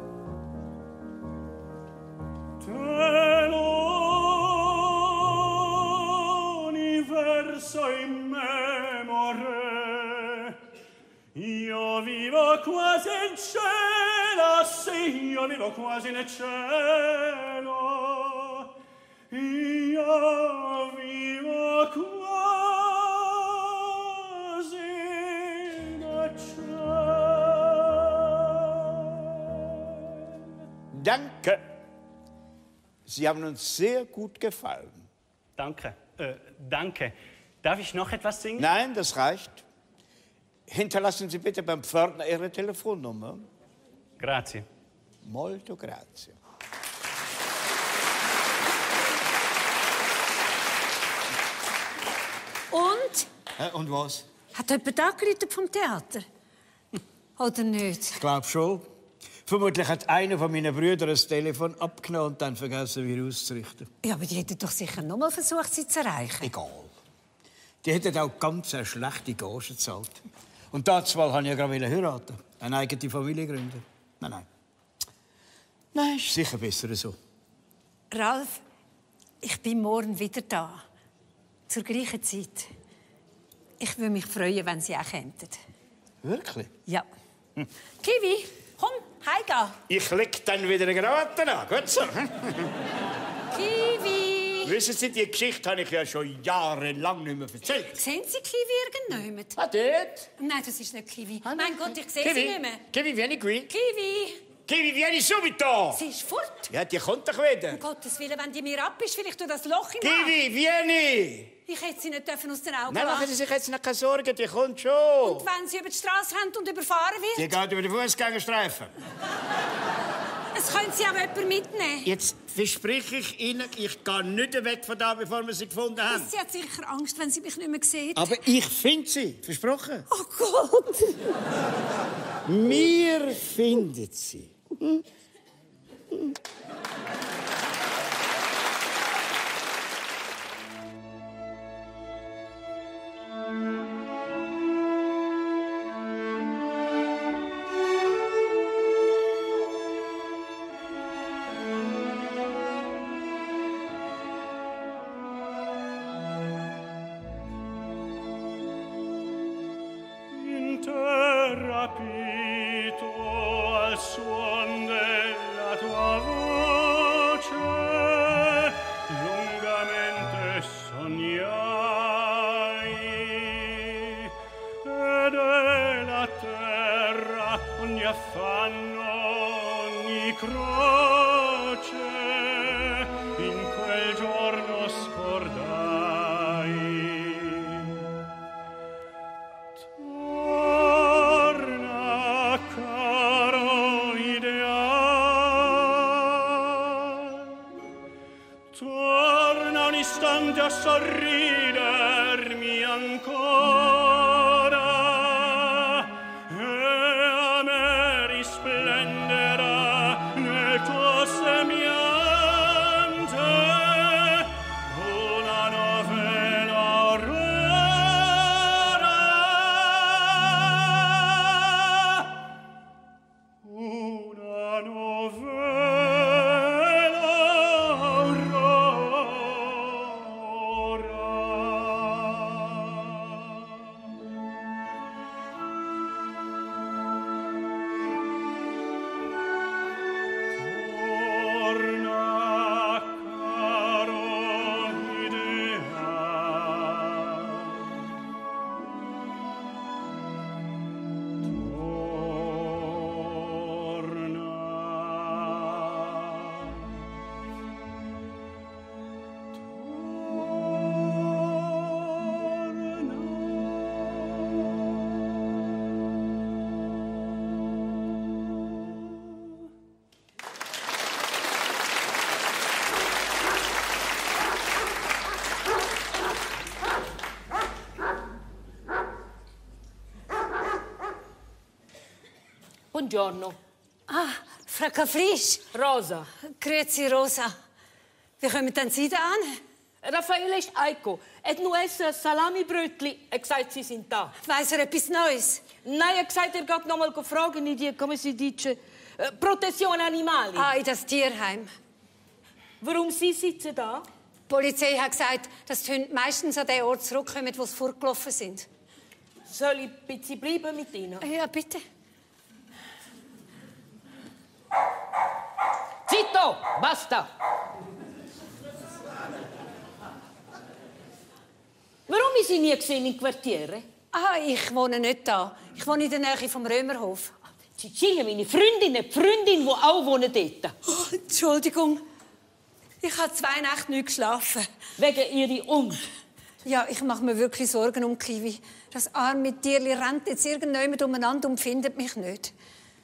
L'universo in memore, io vivo quasi in cielo, sì, io vivo quasi nel cielo, io vivo quasi. Danke. Sie haben uns sehr gut gefallen. Danke. Äh, danke. Darf ich noch etwas singen? Nein, das reicht. Hinterlassen Sie bitte beim Pförtner Ihre Telefonnummer. Grazie. Molto grazie. Und? Äh, und was? Hat jemand angerufen vom Theater? Oder nicht? Ich glaube schon. Vermutlich hat einer von meinen Brüdern das Telefon abgenommen und dann vergessen, wieder auszurichten. Ja, aber die hätten doch sicher noch mal versucht, sie zu erreichen. Egal. Die hätten auch ganz eine schlechte Gage gezahlt. Und dazu wollte ich ja gerade heiraten. Eine eigene Familie gründen. Nein, nein. Nein, ist sicher besser so. Ralf, ich bin morgen wieder da. Zur gleichen Zeit. Ich würde mich freuen, wenn Sie auch könnten. Wirklich? Ja. Hm. Kiwi, komm, heimgehen. Ich leg dann wieder eine Krawatte an. Gut so. Kiwi! Wissen Sie, die Geschichte habe ich ja schon jahrelang nicht mehr erzählt. Sehen Sie Kiwi irgendjemand? Ah, dort? Nein, das ist nicht Kiwi. Ah, mein Gott, ich sehe Kiwi. sie nicht mehr. Kiwi, vieni qui. Kiwi! Kiwi, vieni subito! Sie ist fort. Ja, die kommt doch wieder. Um Gottes Willen, wenn die mir ab ist, vielleicht durch das Loch im Kiwi, vieni! Ich hätte sie nicht dürfen aus den Augen Nein, machen lassen. Sie sich jetzt noch keine Sorgen, die kommt schon. Und wenn sie über die Straße rennt und überfahren wird? Die geht über den Fußgängerstreifen. Es können Sie auch jemanden mitnehmen. Jetzt verspreche ich Ihnen, ich gehe nicht weg von da, bevor wir sie gefunden haben. Sie hat sicher Angst, wenn sie mich nicht mehr sieht. Aber ich finde sie, versprochen. Oh Gott! Wir finden sie. Hm? Hm. buongiorno. Ah, Frau Kafrisch. Rosa. Grüezi, Rosa. Wie kommen denn Sie da an? Raffaele ist Eiko. Er hat nur essen ein Salamibrötchen. Er hat gesagt, Sie sind da. Weiss er etwas Neues? Nein, er hat gesagt, er geht noch mal fragen in die, come si dice, äh, Protezione Animali. Ah, in das Tierheim. Warum Sie sitzen da? Die Polizei hat gesagt, dass die Hunde meistens an den Ort zurückkommen, wo sie fortgelaufen sind. Soll ich ein bisschen bleiben mit Ihnen? Ja, bitte. Zitto! Basta! Warum ist Sie nie gesehen im Quartiere? Ah, ich wohne nicht da. Ich wohne in der Nähe vom Römerhof. Cecilia, meine Freundin, eine Freundin, die auch wohnt dort. Oh, Entschuldigung. Ich habe zwei Nächte nicht geschlafen. Wegen Ihrer Und. Ja, ich mache mir wirklich Sorgen um Kiwi. Das arme Tierli rennt jetzt irgendjemand umeinander und findet mich nicht.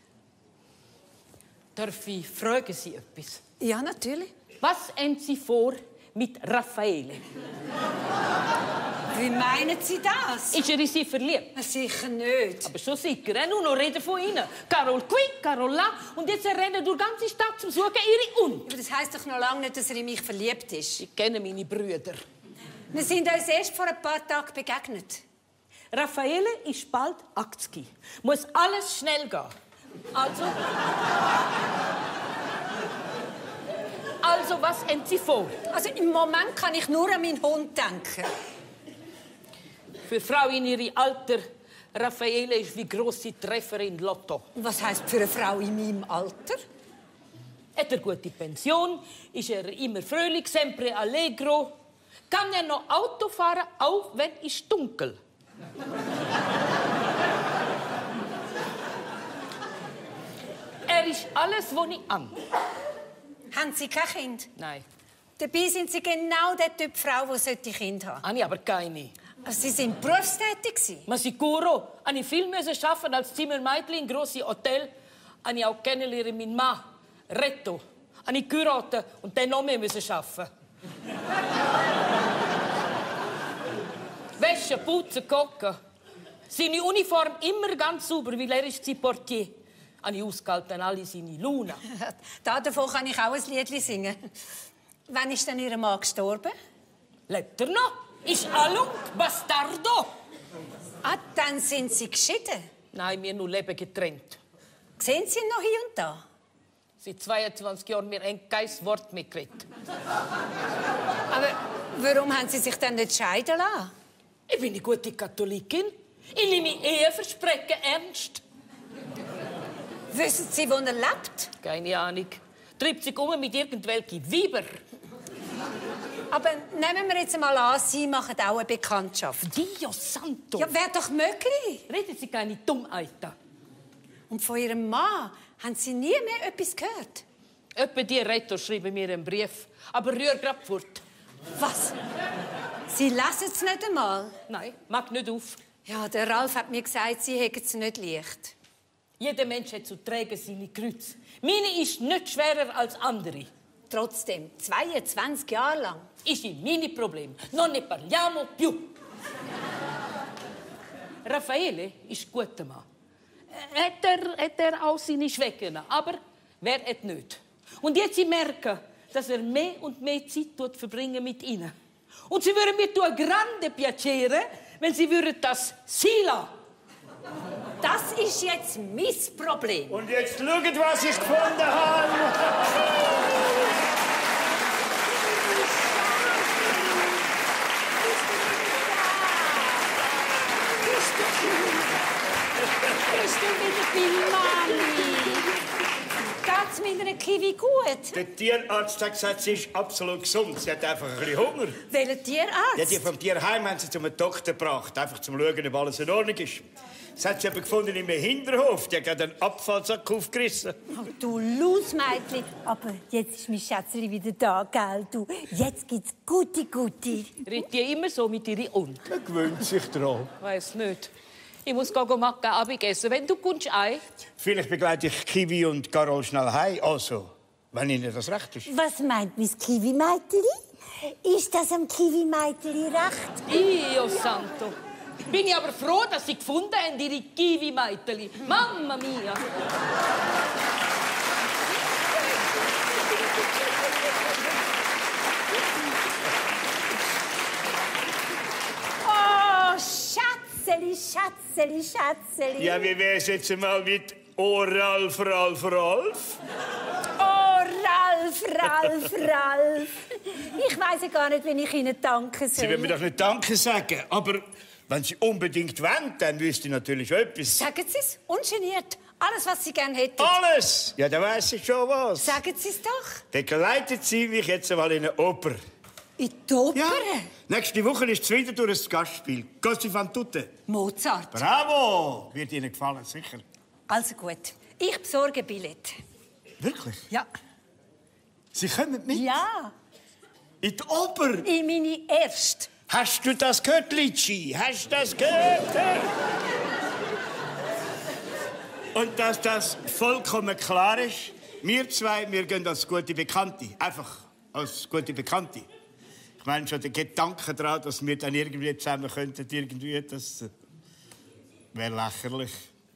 Darf ich fragen Sie etwas? Ja, natürlich. Was haben Sie vor mit Raffaele? Wie meinen Sie das? Ist er in Sie verliebt? Sicher nicht. Aber schon sicher. Er nur noch reden von Ihnen. Carol qui, Carol la. Und jetzt rennen durch die ganze Stadt zum Suchen Ihre Und. Aber das heisst doch noch lange nicht, dass er in mich verliebt ist. Ich kenne meine Brüder. Wir sind uns erst vor ein paar Tagen begegnet. Raffaele ist bald achtzig. Muss alles schnell gehen. Also... Also, was haben Sie vor? Also im Moment kann ich nur an meinen Hund denken. Für Frau in ihrem Alter, Raffaele ist wie grosse Treffer in Lotto. Was heisst für eine Frau in meinem Alter? Hat er gute Pension, ist er immer fröhlich, sempre allegro. Kann er noch Auto fahren, auch wenn es dunkel ist. Er ist alles, was ich an. Haben Sie kein Kind? Nein. Dabei sind Sie genau der Typ Frau, die solche Kinder haben. Habe ich aber keine. Also Sie sind berufstätig? Ma sicuro. Habe ich viel müssen arbeiten als Zimmermädchen in grossen Hotel. Habe ich auch kennenlernen meinen Mann, Retto. Habe ich geheiratet und dann noch mehr müssen arbeiten. Wäsche, putzen, kochen. Seine Uniform immer ganz sauber, weil er ist sein Portier. Habe ich ausgehalten, alle seine Luna. Da davon kann ich auch ein Liedchen singen. Wann ist denn Ihr Mann gestorben? Lebt er noch? Ist allung, Bastardo. Ah, dann sind Sie geschieden. Nein, wir nur Leben getrennt. Sehen Sie ihn noch hier und da? Seit zweiundzwanzig Jahren wir haben kein Wort mehr geredet. Aber warum haben Sie sich dann nicht scheiden lassen? Ich bin eine gute Katholikin. Ich nehme Eheversprechen ernst. Wissen Sie, wo er lebt? Keine Ahnung. Treibt sich um mit irgendwelchen Weiber. Aber nehmen wir jetzt mal an, Sie machen auch eine Bekanntschaft. Dio santo. Ja, wäre doch möglich. Reden Sie keine Dummheiten. Und von Ihrem Mann haben Sie nie mehr etwas gehört? Etwa die Retto schreiben mir einen Brief. Aber rühr grad fort. Was? Sie lesen es nicht einmal? Nein, mag nicht auf. Ja, der Ralf hat mir gesagt, Sie hätten es nicht leicht. Jeder Mensch hat zu tragen seine Kreuz. Meine ist nicht schwerer als andere. Trotzdem, zweiundzwanzig Jahre lang. Ist in meine Problem. Non ne parliamo più. Raffaele ist ein guter Mann. Hat er, hat er auch seine Schwächen, aber wer hat nicht. Und jetzt sie merken, dass er mehr und mehr Zeit verbringen mit ihnen. Und sie würden mir tun grande piacere, wenn sie würden das Sila. Das ist jetzt mein Problem. Und jetzt schaut, was ich gefunden habe. Bist du wieder bei Mami? Geht's meiner Kiwi gut? Der Tierarzt hat gesagt, sie ist absolut gesund. Sie hat einfach ein bisschen Hunger. Welcher Tierarzt? Ja, die vom Tierheim haben sie zum Doktor gebracht, einfach zum Schauen, ob alles in Ordnung ist. Das hat sie aber gefunden im Hinterhof. Die hat gerade einen Abfallsack aufgerissen. Oh, du Lausmädchen. Aber jetzt ist mein Schätzchen wieder da, gell? Du, jetzt gibt's gute, gute. Redet ihr immer so mit ihrer Und? Man gewöhnt sich daran. Weiß nicht. Ich muss gehen Macca abessen. Wenn du kommst ein. Vielleicht begleite ich Kiwi und Carol schnell heim. Also, wenn Ihnen das recht ist. Was meint mein Kiwi-Meiteli? Ist das am Kiwi-Meiteli recht? Io santo. Bin ich aber froh, dass Sie gefunden haben, Ihre Kiwi-Meiteli. Mamma mia! Oh, Schatzeli, Schatzeli, Schatzeli. Ja, wie wär's jetzt mal mit Oh, Ralf, Ralf, Ralf? Oh, Ralf, Ralf, Ralf. Ich weiss ja gar nicht, wie ich Ihnen danken soll. Sie wollen mir doch nicht Danke sagen, aber wenn Sie unbedingt wollen, dann wüsste ich natürlich etwas. Sagen Sie es, ungeniert. Alles, was Sie gerne hätten. Alles? Ja, dann weiss ich schon was. Sagen Sie es doch. Begleiten Sie mich jetzt mal in eine Oper. In die Oper? Ja. Nächste Woche ist es wieder durch ein Gastspiel. Così fan tutte. Mozart. Bravo! Wird Ihnen gefallen, sicher. Also gut, ich besorge Billett. Wirklich? Ja. Sie kommen mit? Ja, In die Oper? in meine erste. Hast du das gehört, Litschi? Hast du das gehört? Und dass das vollkommen klar ist, wir zwei, wir gehen als gute Bekannte. Einfach als gute Bekannte. Ich meine schon, der Gedanke daran, dass wir dann irgendwie zusammen könnten, irgendwie, das wäre lächerlich.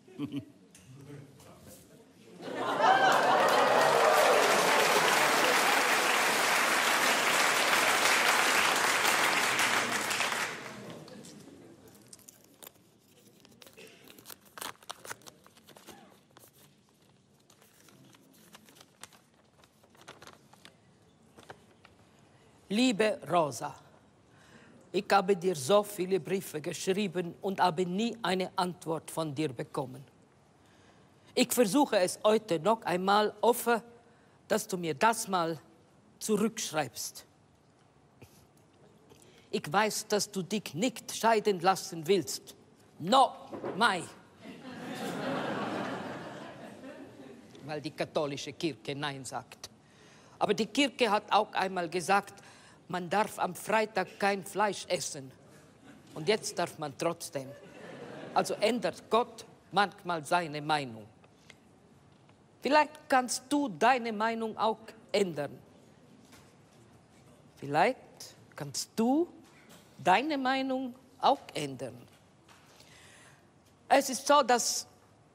Liebe Rosa, ich habe dir so viele Briefe geschrieben und habe nie eine Antwort von dir bekommen. Ich versuche es heute noch einmal offen, dass du mir das mal zurückschreibst. Ich weiß, dass du dich nicht scheiden lassen willst. No, mai. Weil die katholische Kirche Nein sagt. Aber die Kirche hat auch einmal gesagt, man darf am Freitag kein Fleisch essen. Und jetzt darf man trotzdem. Also ändert Gott manchmal seine Meinung. Vielleicht kannst du deine Meinung auch ändern. Vielleicht kannst du deine Meinung auch ändern. Es ist so, dass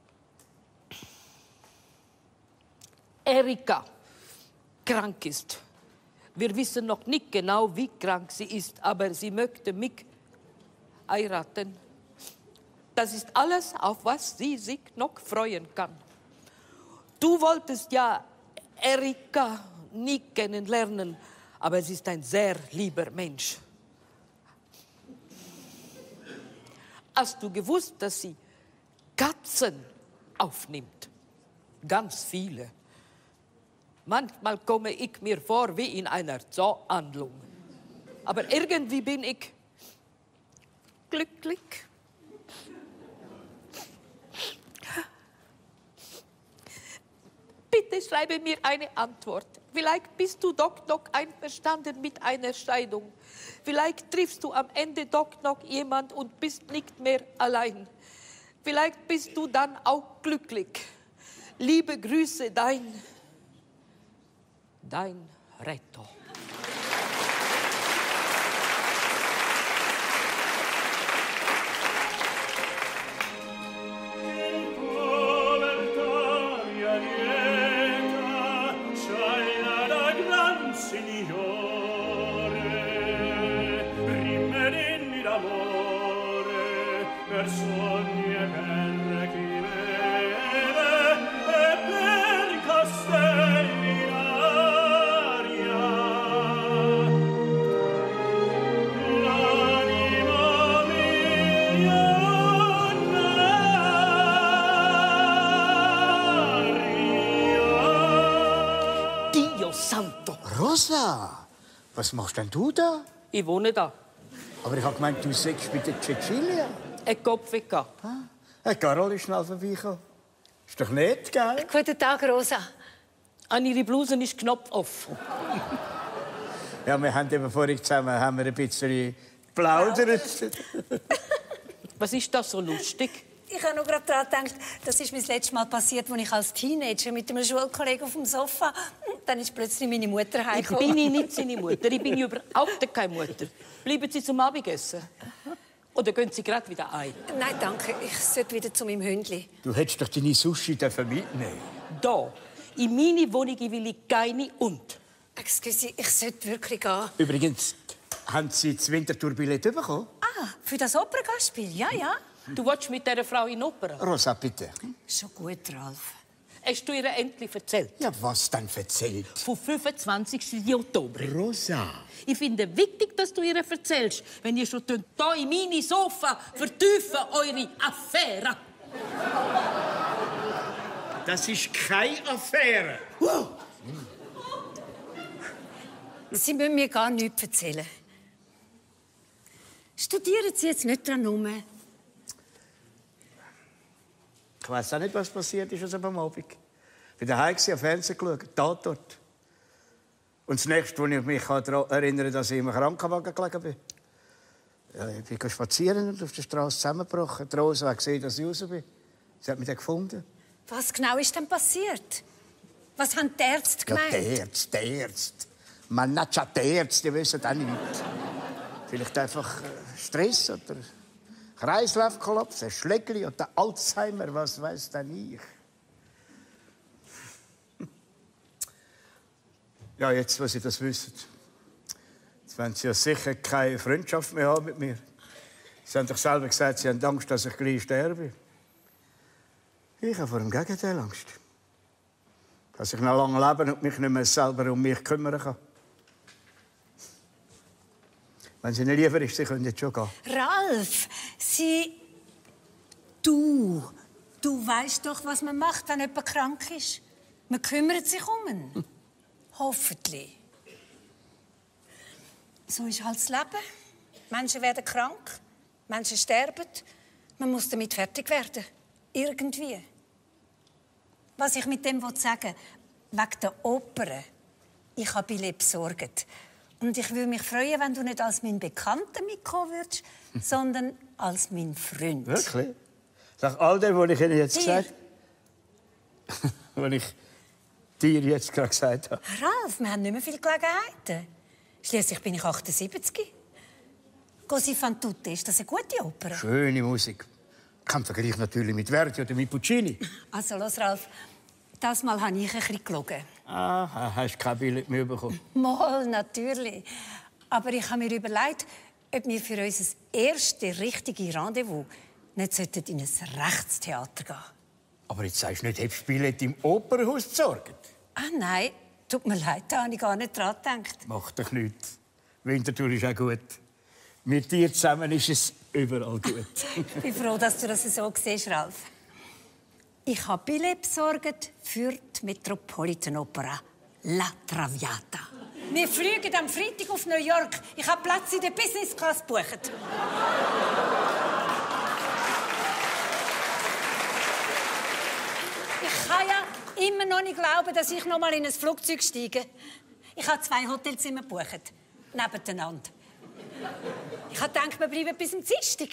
Erika krank ist. Wir wissen noch nicht genau, wie krank sie ist, aber sie möchte mich heiraten. Das ist alles, auf was sie sich noch freuen kann. Du wolltest ja Erika nie kennenlernen, aber sie ist ein sehr lieber Mensch. Hast du gewusst, dass sie Katzen aufnimmt? Ganz viele. Manchmal komme ich mir vor wie in einer Zoohandlung. Aber irgendwie bin ich glücklich. Bitte schreibe mir eine Antwort. Vielleicht bist du doch noch einverstanden mit einer Scheidung. Vielleicht triffst du am Ende doch noch jemand und bist nicht mehr allein. Vielleicht bist du dann auch glücklich. Liebe Grüße, dein... Dein Reto. Rosa, was machst denn du da? Ich wohne da. Aber ich habe gemeint, du sagst bei der Cecilia. Ein Kopfweg. Ah, Herr Carol ist schnell vorbeigekommen. Ist doch nett, gell? Guten Tag, Rosa. An ihre Bluse ist Knopf auf. Ja, wir haben eben vorhin zusammen haben wir ein bisschen geplaudert. Was ist das so lustig? Ich habe nur gerade daran gedacht, das ist mir das letzte Mal passiert, als ich als Teenager mit einem Schulkollegen auf dem Sofa... Dann ist plötzlich meine Mutter heimgekommen. Ich bin nicht seine Mutter. Ich bin überhaupt keine Mutter. Bleiben Sie zum Abendessen. Oder gehen Sie gerade wieder ein? Nein, danke. Ich sollte wieder zu meinem Hündli. Du hättest doch deine Sushi mitnehmen. Da, in meine Wohnung will ich keine und. Excuse, ich sollte wirklich gehen. Übrigens, haben Sie das Winterthur-Billett bekommen? Ah, für das Operngastspiel? Ja, ja. Du willst mit dieser Frau in die Oper? Rosa, bitte. Schon gut, Ralf. Hast du ihr endlich erzählt? Ja, was denn erzählt? Vom fünfundzwanzigsten Oktober. Rosa. Ich finde wichtig, dass du ihr erzählst, wenn ihr schon hier in meine Sofa vertiefen eure Affäre. Das ist keine Affäre. Wow. Sie müssen mir gar nichts erzählen. Studieren Sie jetzt nicht dran herum. Ich weiss auch nicht, was passiert ist am Abend. Ich bin daheim, am Fernsehen geschaut, Tatort. Und das Nächste, wo ich mich daran erinnere, dass ich im Krankenwagen gelegen bin. Ja, ich bin spazieren und auf der Straße zusammengebrochen. Die Rosa hat gesehen, dass ich raus bin. Sie hat mich dann gefunden. Was genau ist denn passiert? Was haben die Ärzte gemeint? Ja, die Ärzte, die Ärzte. Manaccia, die Ärzte, die wissen auch nichts. Vielleicht einfach Stress oder Kreislaufkollaps, ein Schlägli oder Alzheimer, was weiß denn ich. Ja, jetzt, was Sie das wissen. Jetzt wollen Sie ja sicher keine Freundschaft mehr haben mit mir. Sie haben doch selber gesagt, Sie haben Angst, dass ich gleich sterbe. Ich habe vor dem Gegenteil Angst. Dass ich noch lange leben und mich nicht mehr selber um mich kümmern kann. Wenn Sie nicht lieber ist, Sie können jetzt schon gehen. Ralf, Sie... Du... Du weißt doch, was man macht, wenn jemand krank ist. Man kümmert sich um ihn. Hm. Hoffentlich. So ist halt das Leben. Menschen werden krank, Menschen sterben. Man muss damit fertig werden. Irgendwie. Was ich mit dem sagen will, wegen der Oper. Ich habe Billett besorgt. Und ich würde mich freuen, wenn du nicht als mein Bekannter mitkommen würdest, sondern als mein Freund. Wirklich? Nach all dem, was ich Ihnen jetzt dir. gesagt habe? Was ich dir jetzt gerade gesagt habe. Ralf, wir haben nicht mehr viele Gelegenheiten. Schließlich bin ich achtundsiebzig. Così fan tutte, ist das eine gute Oper? Schöne Musik. Kein Vergleich natürlich mit Verdi oder mit Puccini. Also, los, Ralf. Das Mal habe ich ein bisschen gelogen. Aha, hast du kein Billett mehr bekommen? Mal, natürlich. Aber ich habe mir überlegt, ob wir für unser erstes richtiges Rendezvous nicht in ein Rechtstheater gehen. Aber jetzt sagst du nicht, hast du Billett im Opernhaus besorgt? Ah, nein. Tut mir leid, da habe ich gar nicht dran gedacht. Macht doch nichts. Winterthur ist auch gut. Mit dir zusammen ist es überall gut. Ich bin froh, dass du das so siehst, Ralf. Ich habe Billett besorgt für die Metropolitan Opera La Traviata. Wir fliegen am Freitag auf New York. Ich habe Platz in der Business Class gebucht. Ich kann ja immer noch nicht glauben, dass ich noch mal in ein Flugzeug steige. Ich habe zwei Hotelzimmer gebucht. Nebeneinander. Ich habe gedacht, wir bleiben bis zum Dienstag.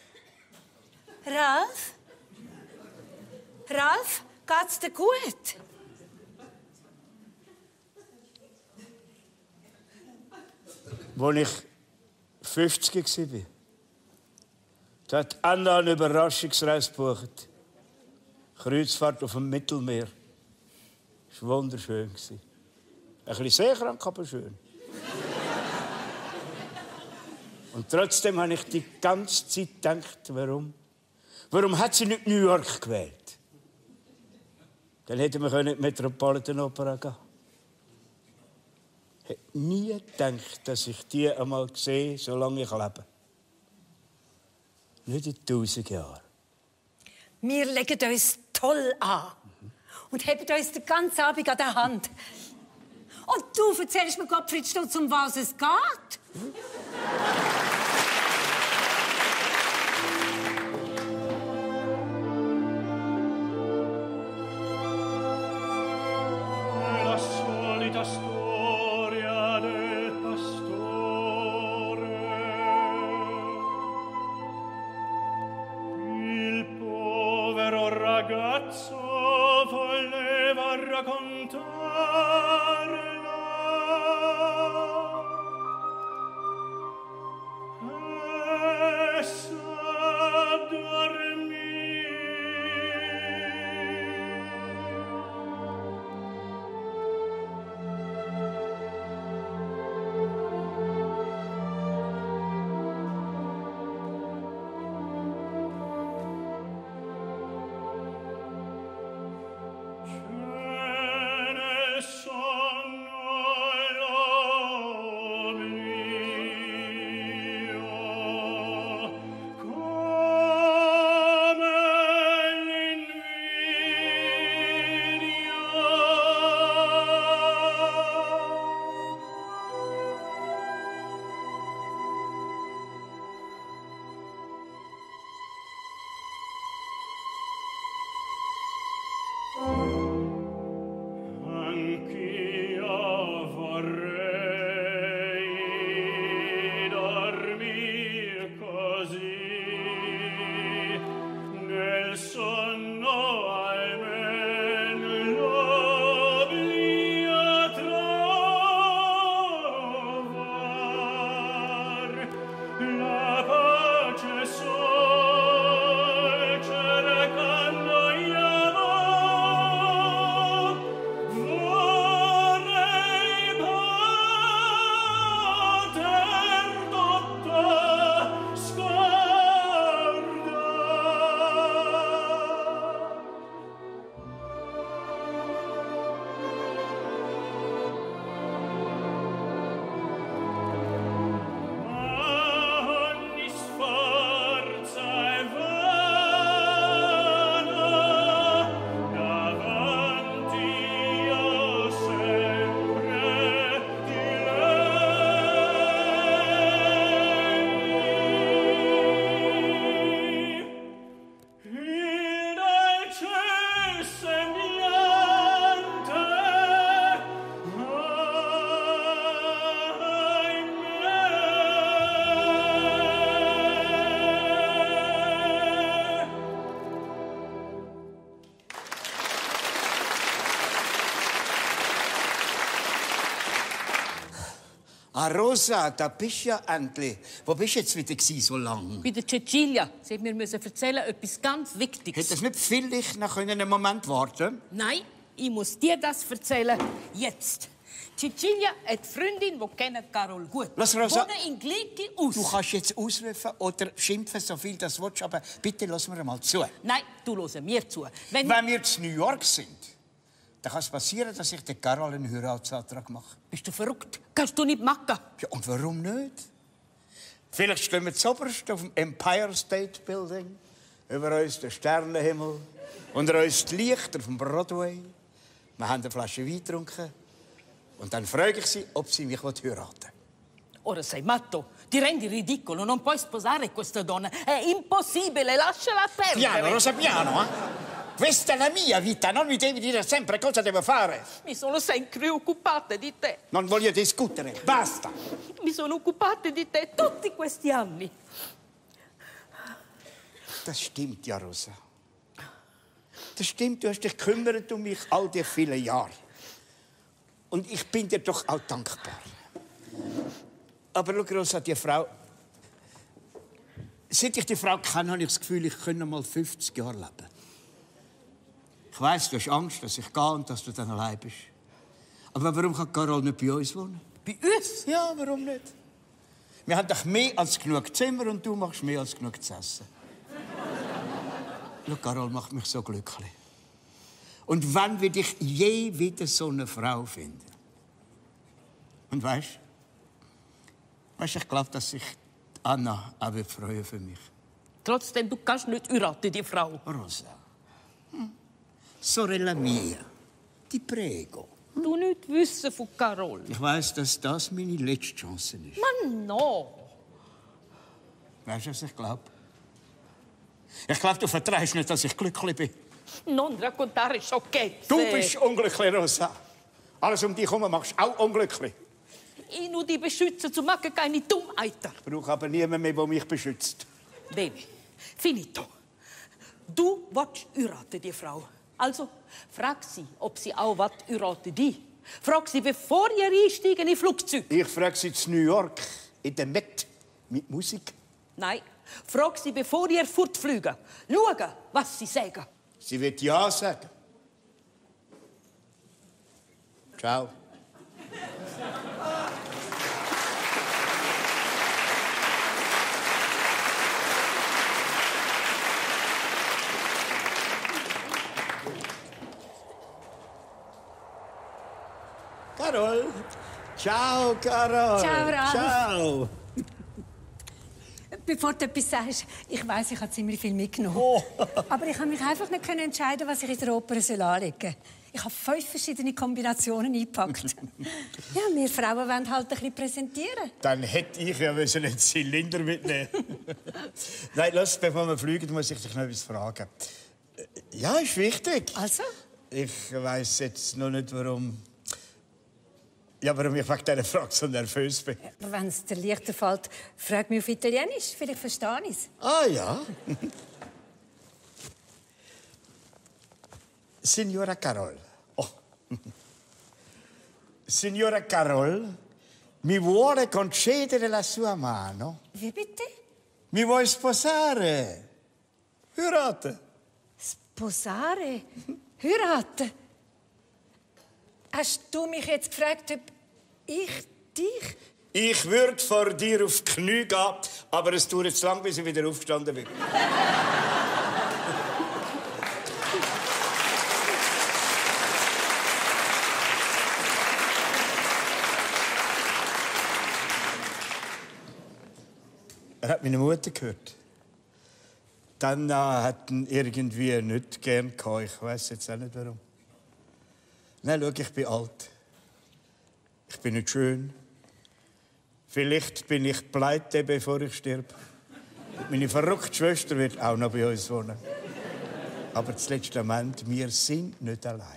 Ralf? Ralf, geht's dir gut? Als ich fünfzig war, da hat Anna eine Überraschungsreise gebucht. Kreuzfahrt auf dem Mittelmeer. Das war wunderschön. Ein bisschen seekrank, aber schön. Und trotzdem habe ich die ganze Zeit gedacht, warum? Warum hat sie nicht New York gewählt? Dann hätten wir in die Metropolitan Opera gehen. Ich hätte nie gedacht, dass ich die einmal sehe, solange ich lebe. Nicht in tausend Jahren. Wir legen uns toll an und haben uns den ganzen Abend an der Hand. Und du erzählst mir, Gottfried Stutz, um was es geht? La solita storia del pastore. Il povero ragazzo voleva raccontarla. E Ah, Rosa, da bist du ja endlich. Wo bist du jetzt wieder gewesen, so lange? Bei der Cecilia. Sie hat mir erzählen, etwas ganz Wichtiges. Hätte das nicht vielleicht noch einen Moment warten? Nein, ich muss dir das erzählen. Jetzt. Cecilia hat eine Freundin, die kennt Carol gut. Lass Rosa. Wohnen in Glicky aus. Du kannst jetzt ausrufen oder schimpfen, so viel du willst, aber bitte lass mir mal zu. Nein, du hörst mir zu. Wenn, Wenn wir in New York sind, dann kann es passieren, dass ich der Carol einen Heiratsantrag mache. Bist du verrückt? Kannst du nicht machen? Ja, und warum nicht? Vielleicht stehen wir zuoberst auf dem Empire State Building, über uns der Sternenhimmel, unter uns die Lichter auf dem Broadway. Wir haben eine Flasche Wein getrunken. Und dann frage ich sie, ob sie mich heiraten will. Ora sei matto. Ti rendi ridicolo. Non puoi sposare questa donna. È impossibile. Lasciala perdere. Piano, lo sappiamo, eh? Questa è la mia vita, non mi devi dire sempre cosa devo fare. Mi sono sempre occupata di te. Non voglio discutere, basta. Mi sono occupata di te tutti questi anni. Das stimmt ja, Rosa. Das stimmt, du hast dich gekümmert um mich all die vielen Jahre. Und ich bin dir doch auch dankbar. Aber schau, Rosa, die Frau... Seit ich die Frau kenne, habe ich das Gefühl, ich könnte mal fünfzig Jahre leben. Ich weiss, du hast Angst, dass ich gehe und dass du dann allein bist. Aber warum kann Carol nicht bei uns wohnen? Bei uns? Ja, warum nicht? Wir haben doch mehr als genug Zimmer und du machst mehr als genug zu essen. Schau, Carol macht mich so glücklich. Und wann will ich je wieder so eine Frau finden? Und weißt du, weißt, ich glaube, dass sich Anna auch wird freuen für mich. Trotzdem, du kannst nicht heiraten, die Frau. Rosa. Hm. Sorella mia, ti prego. Du nicht wissen von Carol. Ich weiss, dass das meine letzte Chance ist. Man, no. Weißt du, was ich glaube? Ich glaube, du vertreibst nicht, dass ich glücklich bin. Non raccontare sciocchezze. Du bist unglücklich, Rosa. Alles um dich herum machst auch unglücklich. Ich nur die beschützen, zu machen keine Dummheiten. Ich brauche aber niemand mehr, der mich beschützt. Baby, finito. Du willst heiraten, die Frau. Also, frag sie, ob sie auch was heiraten die. Frag sie, bevor ihr einsteigen in Flugzeug. Ich frage sie in New York, in der Met, mit Musik. Nein, Frag sie, bevor ihr fortfliegen. Schauen, was sie sagen. Sie wird Ja sagen. Ciao. Carol. Ciao, Carol. Ciao, Ralf. Ciao. Bevor du etwas sagst, ich weiss, ich habe ziemlich viel mitgenommen. Oh. Aber ich konnte mich einfach nicht entscheiden, was ich in der Oper anlegen soll. Ich habe fünf verschiedene Kombinationen eingepackt. Ja, wir Frauen wollen halt ein bisschen präsentieren. Dann hätte ich ja einen Zylinder mitnehmen. Nein, lass, bevor wir fliegen, muss ich dich noch etwas fragen. Ja, ist wichtig. Also? Ich weiss jetzt noch nicht, warum... Ja, warum ich wegen dieser Frage so nervös bin. Wenn es dir leichter fällt, frag mich auf Italienisch. Vielleicht verstehe ich es. Ah, ja. Signora Carol. Oh. Signora Carol, mi vuole concedere la sua mano? Wie bitte? Mi vuoi sposare? Heiraten. Sposare? Heiraten? Hast du mich jetzt gefragt, ob ich dich... Ich würde vor dir auf die Knie gehen, aber es dauert zu lang, bis ich wieder aufgestanden bin. Er hat meine Mutter gehört. Dann äh, hat ihn irgendwie nicht gern gehabt. Ich weiß jetzt auch nicht warum. Nein, schau, ich bin alt. Ich bin nicht schön. Vielleicht bin ich pleite, bevor ich sterbe. Meine verrückte Schwester wird auch noch bei uns wohnen. Aber zum letzten Moment, wir sind nicht allein.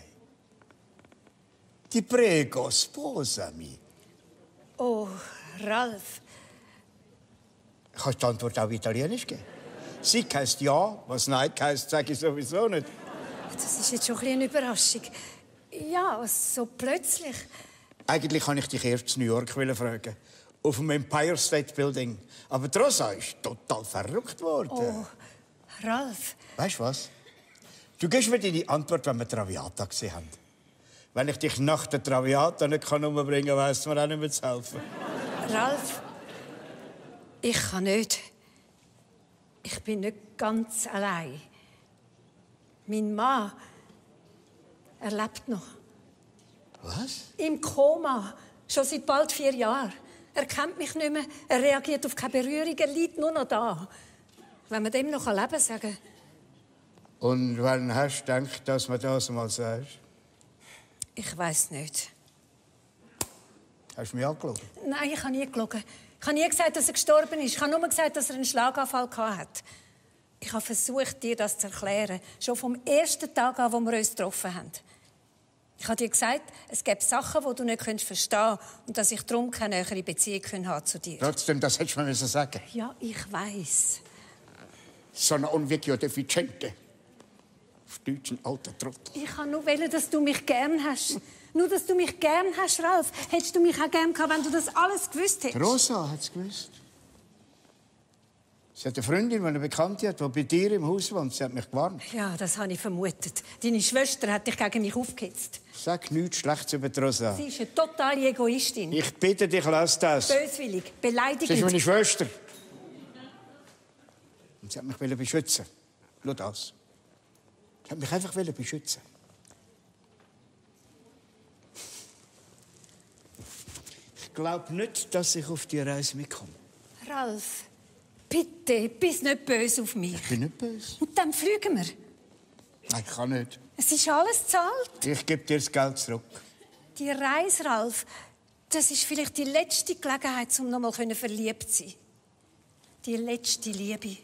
Ti prego, sposami. Oh, Ralf. Kannst du die Antwort auch italienisch geben? Sie heisst ja, was nein heisst, sage ich sowieso nicht. Das ist jetzt schon ein bisschen eine Überraschung. Ja, so plötzlich. Eigentlich kann ich dich erst in New York fragen. Auf dem Empire State Building. Aber die Rosa ist total verrückt worden. Oh, Ralf. Weißt du was? Du gibst mir deine Antwort, wenn wir Traviata gesehen haben. Wenn ich dich nach der Traviata nicht umbringen kann, weiss mir auch nicht mehr zu helfen. Ralf, ich kann nicht. Ich bin nicht ganz allein. Mein Mann, er lebt noch. Was? Im Koma. Schon seit bald vier Jahren. Er kennt mich nicht mehr. Er reagiert auf keine Berührung. Er liegt nur noch da. Wenn man dem noch leben kann, sagen. Und wann hast du gedacht, dass man das mal sagst? Ich weiß nicht. Hast du mich angelogen? Nein, ich habe nie gelogen. Ich habe nie gesagt, dass er gestorben ist. Ich habe nur gesagt, dass er einen Schlaganfall hatte. Ich habe versucht, dir das zu erklären. Schon vom ersten Tag an, wo wir uns getroffen haben. Ich habe dir gesagt, es gibt Sachen, die du nicht verstehen kannst und dass ich darum keine nähere Beziehung haben zu dir. Trotzdem, das hättest du mir sagen. Ja, ich weiss. Sono un vecchio deficiente. Auf Deutsch ein alter Trottel. Ich kann nur wollen, dass du mich gern hast. Nur, dass du mich gern hast, Ralf. Hättest du mich auch gern gehabt, wenn du das alles gewusst hättest. Rosa hat es gewusst. Sie hat eine Freundin, die eine Bekannte hat, die bei dir im Haus wohnt. Sie hat mich gewarnt. Ja, das habe ich vermutet. Deine Schwester hat dich gegen mich aufgehetzt. Sag nichts Schlechtes über die Rosa. Sie ist eine totale Egoistin. Ich bitte dich, lass das. Böswillig, beleidigend. Sie ist meine Schwester. Und sie hat mich beschützen. Schau das. Sie hat mich einfach beschützen. Ich glaube nicht, dass ich auf die Reise mitkomme. Ralf, bitte, bist nicht böse auf mich. Ich bin nicht böse. Und dann fliegen wir. Nein, ich kann nicht. Es ist alles gezahlt. Ich gebe dir das Geld zurück. Die Reise, Ralf, das ist vielleicht die letzte Gelegenheit, um noch mal verliebt zu sein. Die letzte Liebe.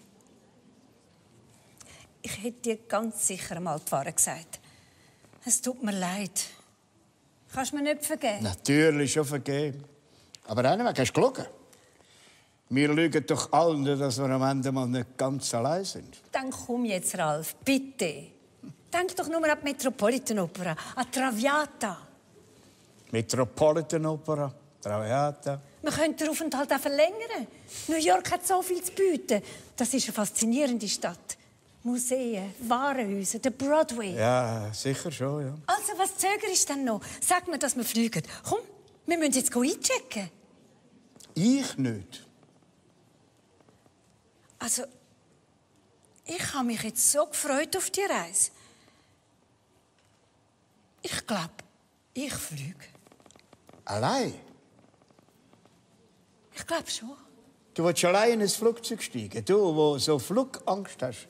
Ich hätte dir ganz sicher mal die Wahrheit gesagt. Es tut mir leid. Kannst du mir nicht vergeben? Natürlich schon vergeben. Aber einmal hast du gelogen. Wir lügen doch allen, dass wir am Ende mal nicht ganz allein sind. Dann komm jetzt, Ralf, bitte. Denk doch nur an die Metropolitan Opera, an Traviata. Metropolitan Opera, Traviata. Man könnte den Aufenthalt auch verlängern. New York hat so viel zu bieten. Das ist eine faszinierende Stadt. Museen, Warenhäuser, der Broadway. Ja, sicher schon, ja. Also, was zögerst du denn noch? Sag mir, dass wir fliegen. Komm, wir müssen jetzt einchecken. Ich nicht. Also, ich habe mich jetzt so gefreut auf die Reise. Ich glaube, ich fliege. Allein? Ich glaube schon. Du willst allein in ein Flugzeug steigen? Du, wo so Flugangst hast?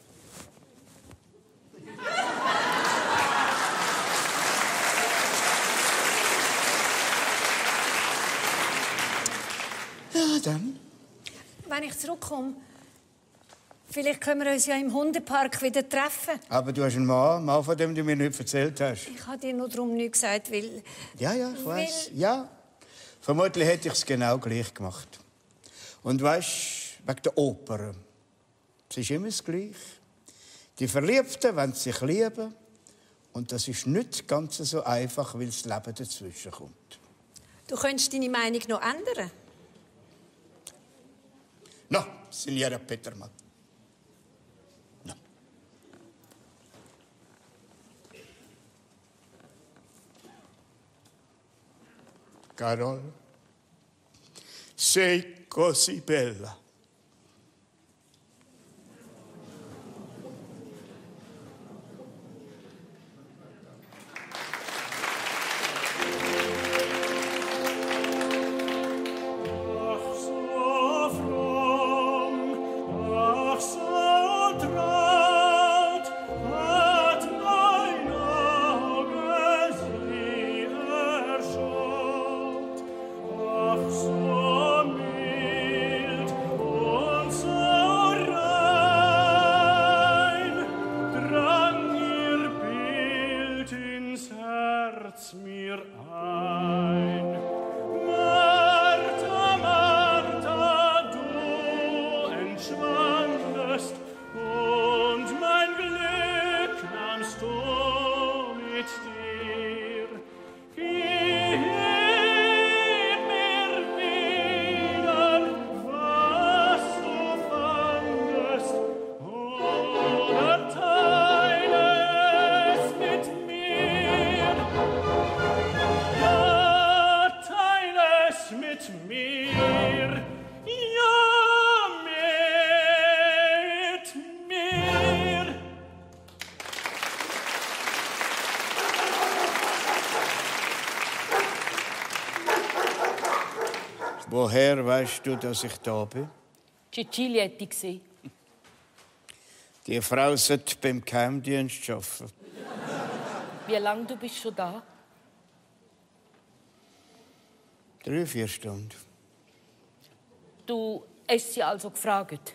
Ja, dann. Wenn ich zurückkomme, vielleicht können wir uns ja im Hundepark wieder treffen. Aber du hast einen Mann, einen Mann, von dem du mir nicht erzählt hast. Ich habe dir nur darum nichts gesagt, weil... Ja, ja, ich weiß. Weil- Ja. Vermutlich hätte ich es genau gleich gemacht. Und weißt, wegen der Oper. Es ist immer das Gleiche. Die Verliebten wollen sich lieben. Und das ist nicht ganz so einfach, weil das Leben dazwischen kommt. Du könntest deine Meinung noch ändern. No, Signora Petermann. No. Carol, sei così bella. Ach so fromm, ach so traut, hat mein Auge sie erschaut. Ach so mild und so rein, drang ihr Bild ins Herz mir ein. Martha, Martha, du entschwandest, und mein Glück nahmst du mit dir. Gib mir wieder, was du fandest, oder teile es mit mir. Ja, teile es mit mir. Ja, mit mir. Woher weißt du, dass ich da bin? Cecilia hätte ich gesehen. Die Frau sollte beim Geheimdienst arbeiten. Wie lange du bist schon da? Drei, vier Stunden. Du hast sie also gefragt.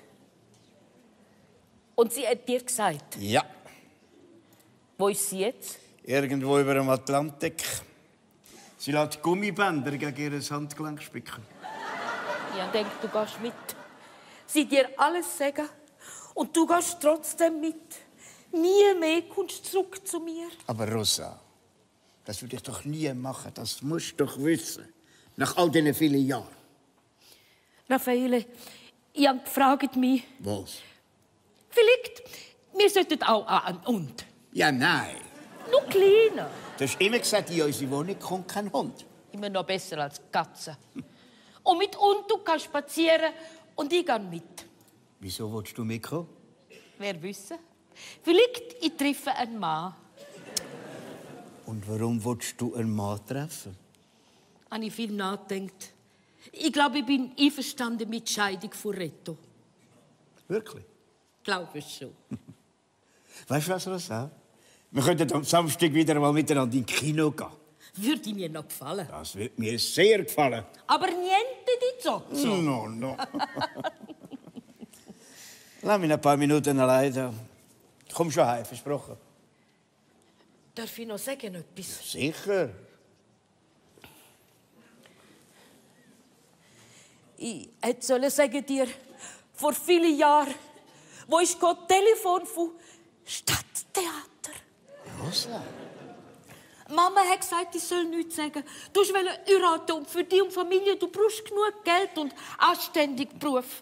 Und sie hat dir gesagt, Ja. wo ist sie jetzt? Irgendwo über dem Atlantik. Sie lässt Gummibänder gegen ihr Handgelenk spicken. Ich denke, du gehst mit. Sie dir alles sagen und du gehst trotzdem mit. Nie mehr kommst du zurück zu mir. Aber Rosa, das würde ich doch nie machen. Das musst du doch wissen. Nach all diesen vielen Jahren. Raffaele, ich habe gefragt mich, Was? vielleicht, wir sollten auch an und. Ja, nein. Nur kleiner. Du hast immer gesagt, in unsere Wohnung kommt kein Hund. Immer noch besser als Katze. Und mit und du kannst spazieren und ich gehe mit. Wieso willst du mitkommen? Wer wissen? Vielleicht ich treffe einen Mann. Und warum willst du einen Mann treffen? Habe ich viel nachgedacht. Ich glaube, ich bin einverstanden mit der Scheidung von Reto. Wirklich? Glaube ich schon. Weißt du was, Rosa? Wir könnten am Samstag wieder mal miteinander ins Kino gehen. Würde mir noch gefallen. Das wird mir sehr gefallen. Aber niente di zozzo. No, no. Lass mich ein paar Minuten allein da. Ich komme schon heim, versprochen. Darf ich noch sagen etwas? Sicher. Ich hätte sollen sagen dir, vor vielen Jahren, wo ich das Telefon von Stadttheater. Rosa? Mama hat gesagt, ich soll nichts sagen. Du wolltest heiraten und für dich und Familie, du brauchst genug Geld und anständigen Beruf.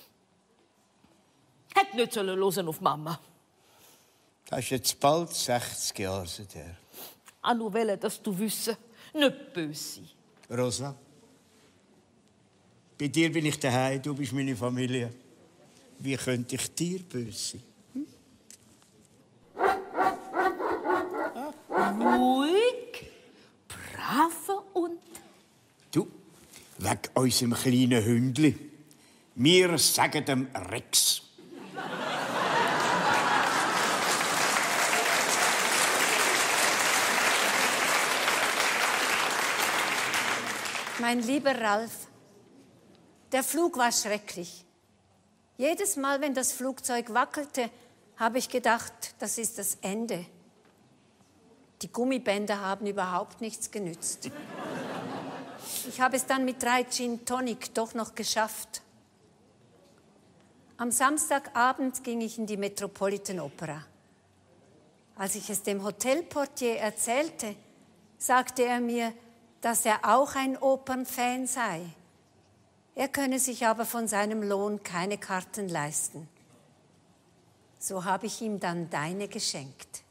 Hätte nicht hören sollen auf Mama. Das ist jetzt bald sechzig Jahre her. Ich nur wollte, dass du wüsstest, nicht böse sein. Rosa, bei dir bin ich daheim, du bist meine Familie. Wie könnte ich dir böse sein? Ruhig, brav und... Du, wegen unserem kleinen Hündli. Wir sagen dem Rex. Mein lieber Ralf, der Flug war schrecklich. Jedes Mal, wenn das Flugzeug wackelte, habe ich gedacht, das ist das Ende. Die Gummibänder haben überhaupt nichts genützt. Ich habe es dann mit drei Gin Tonic doch noch geschafft. Am Samstagabend ging ich in die Metropolitan Opera. Als ich es dem Hotelportier erzählte, sagte er mir, dass er auch ein Opernfan sei. Er könne sich aber von seinem Lohn keine Karten leisten. So habe ich ihm dann deine geschenkt.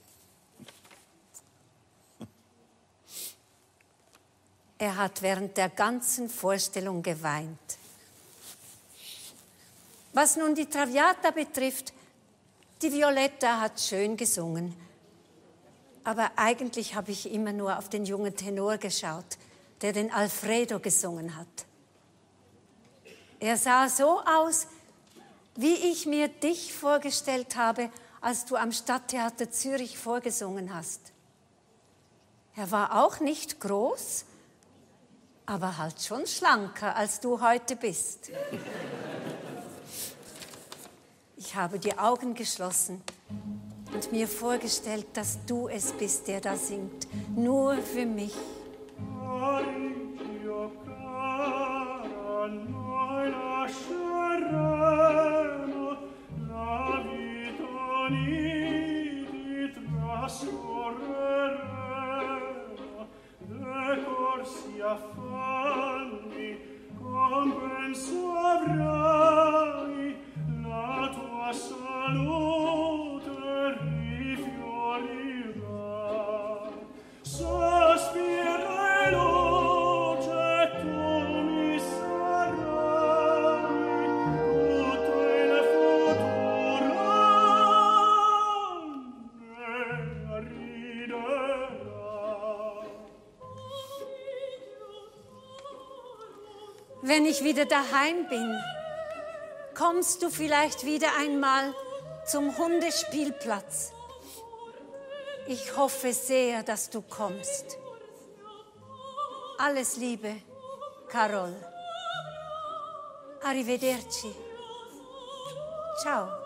Er hat während der ganzen Vorstellung geweint. Was nun die Traviata betrifft, die Violetta hat schön gesungen. Aber eigentlich habe ich immer nur auf den jungen Tenor geschaut, der den Alfredo gesungen hat. Er sah so aus, wie ich mir dich vorgestellt habe, als du am Stadttheater Zürich vorgesungen hast. Er war auch nicht groß, aber halt schon schlanker, als du heute bist. Ich habe die Augen geschlossen und mir vorgestellt, dass du es bist, der da singt, nur für mich. Wenn ich wieder daheim bin, kommst du vielleicht wieder einmal zum Hundespielplatz. Ich hoffe sehr, dass du kommst. Alles Liebe, Carol. Arrivederci. Ciao.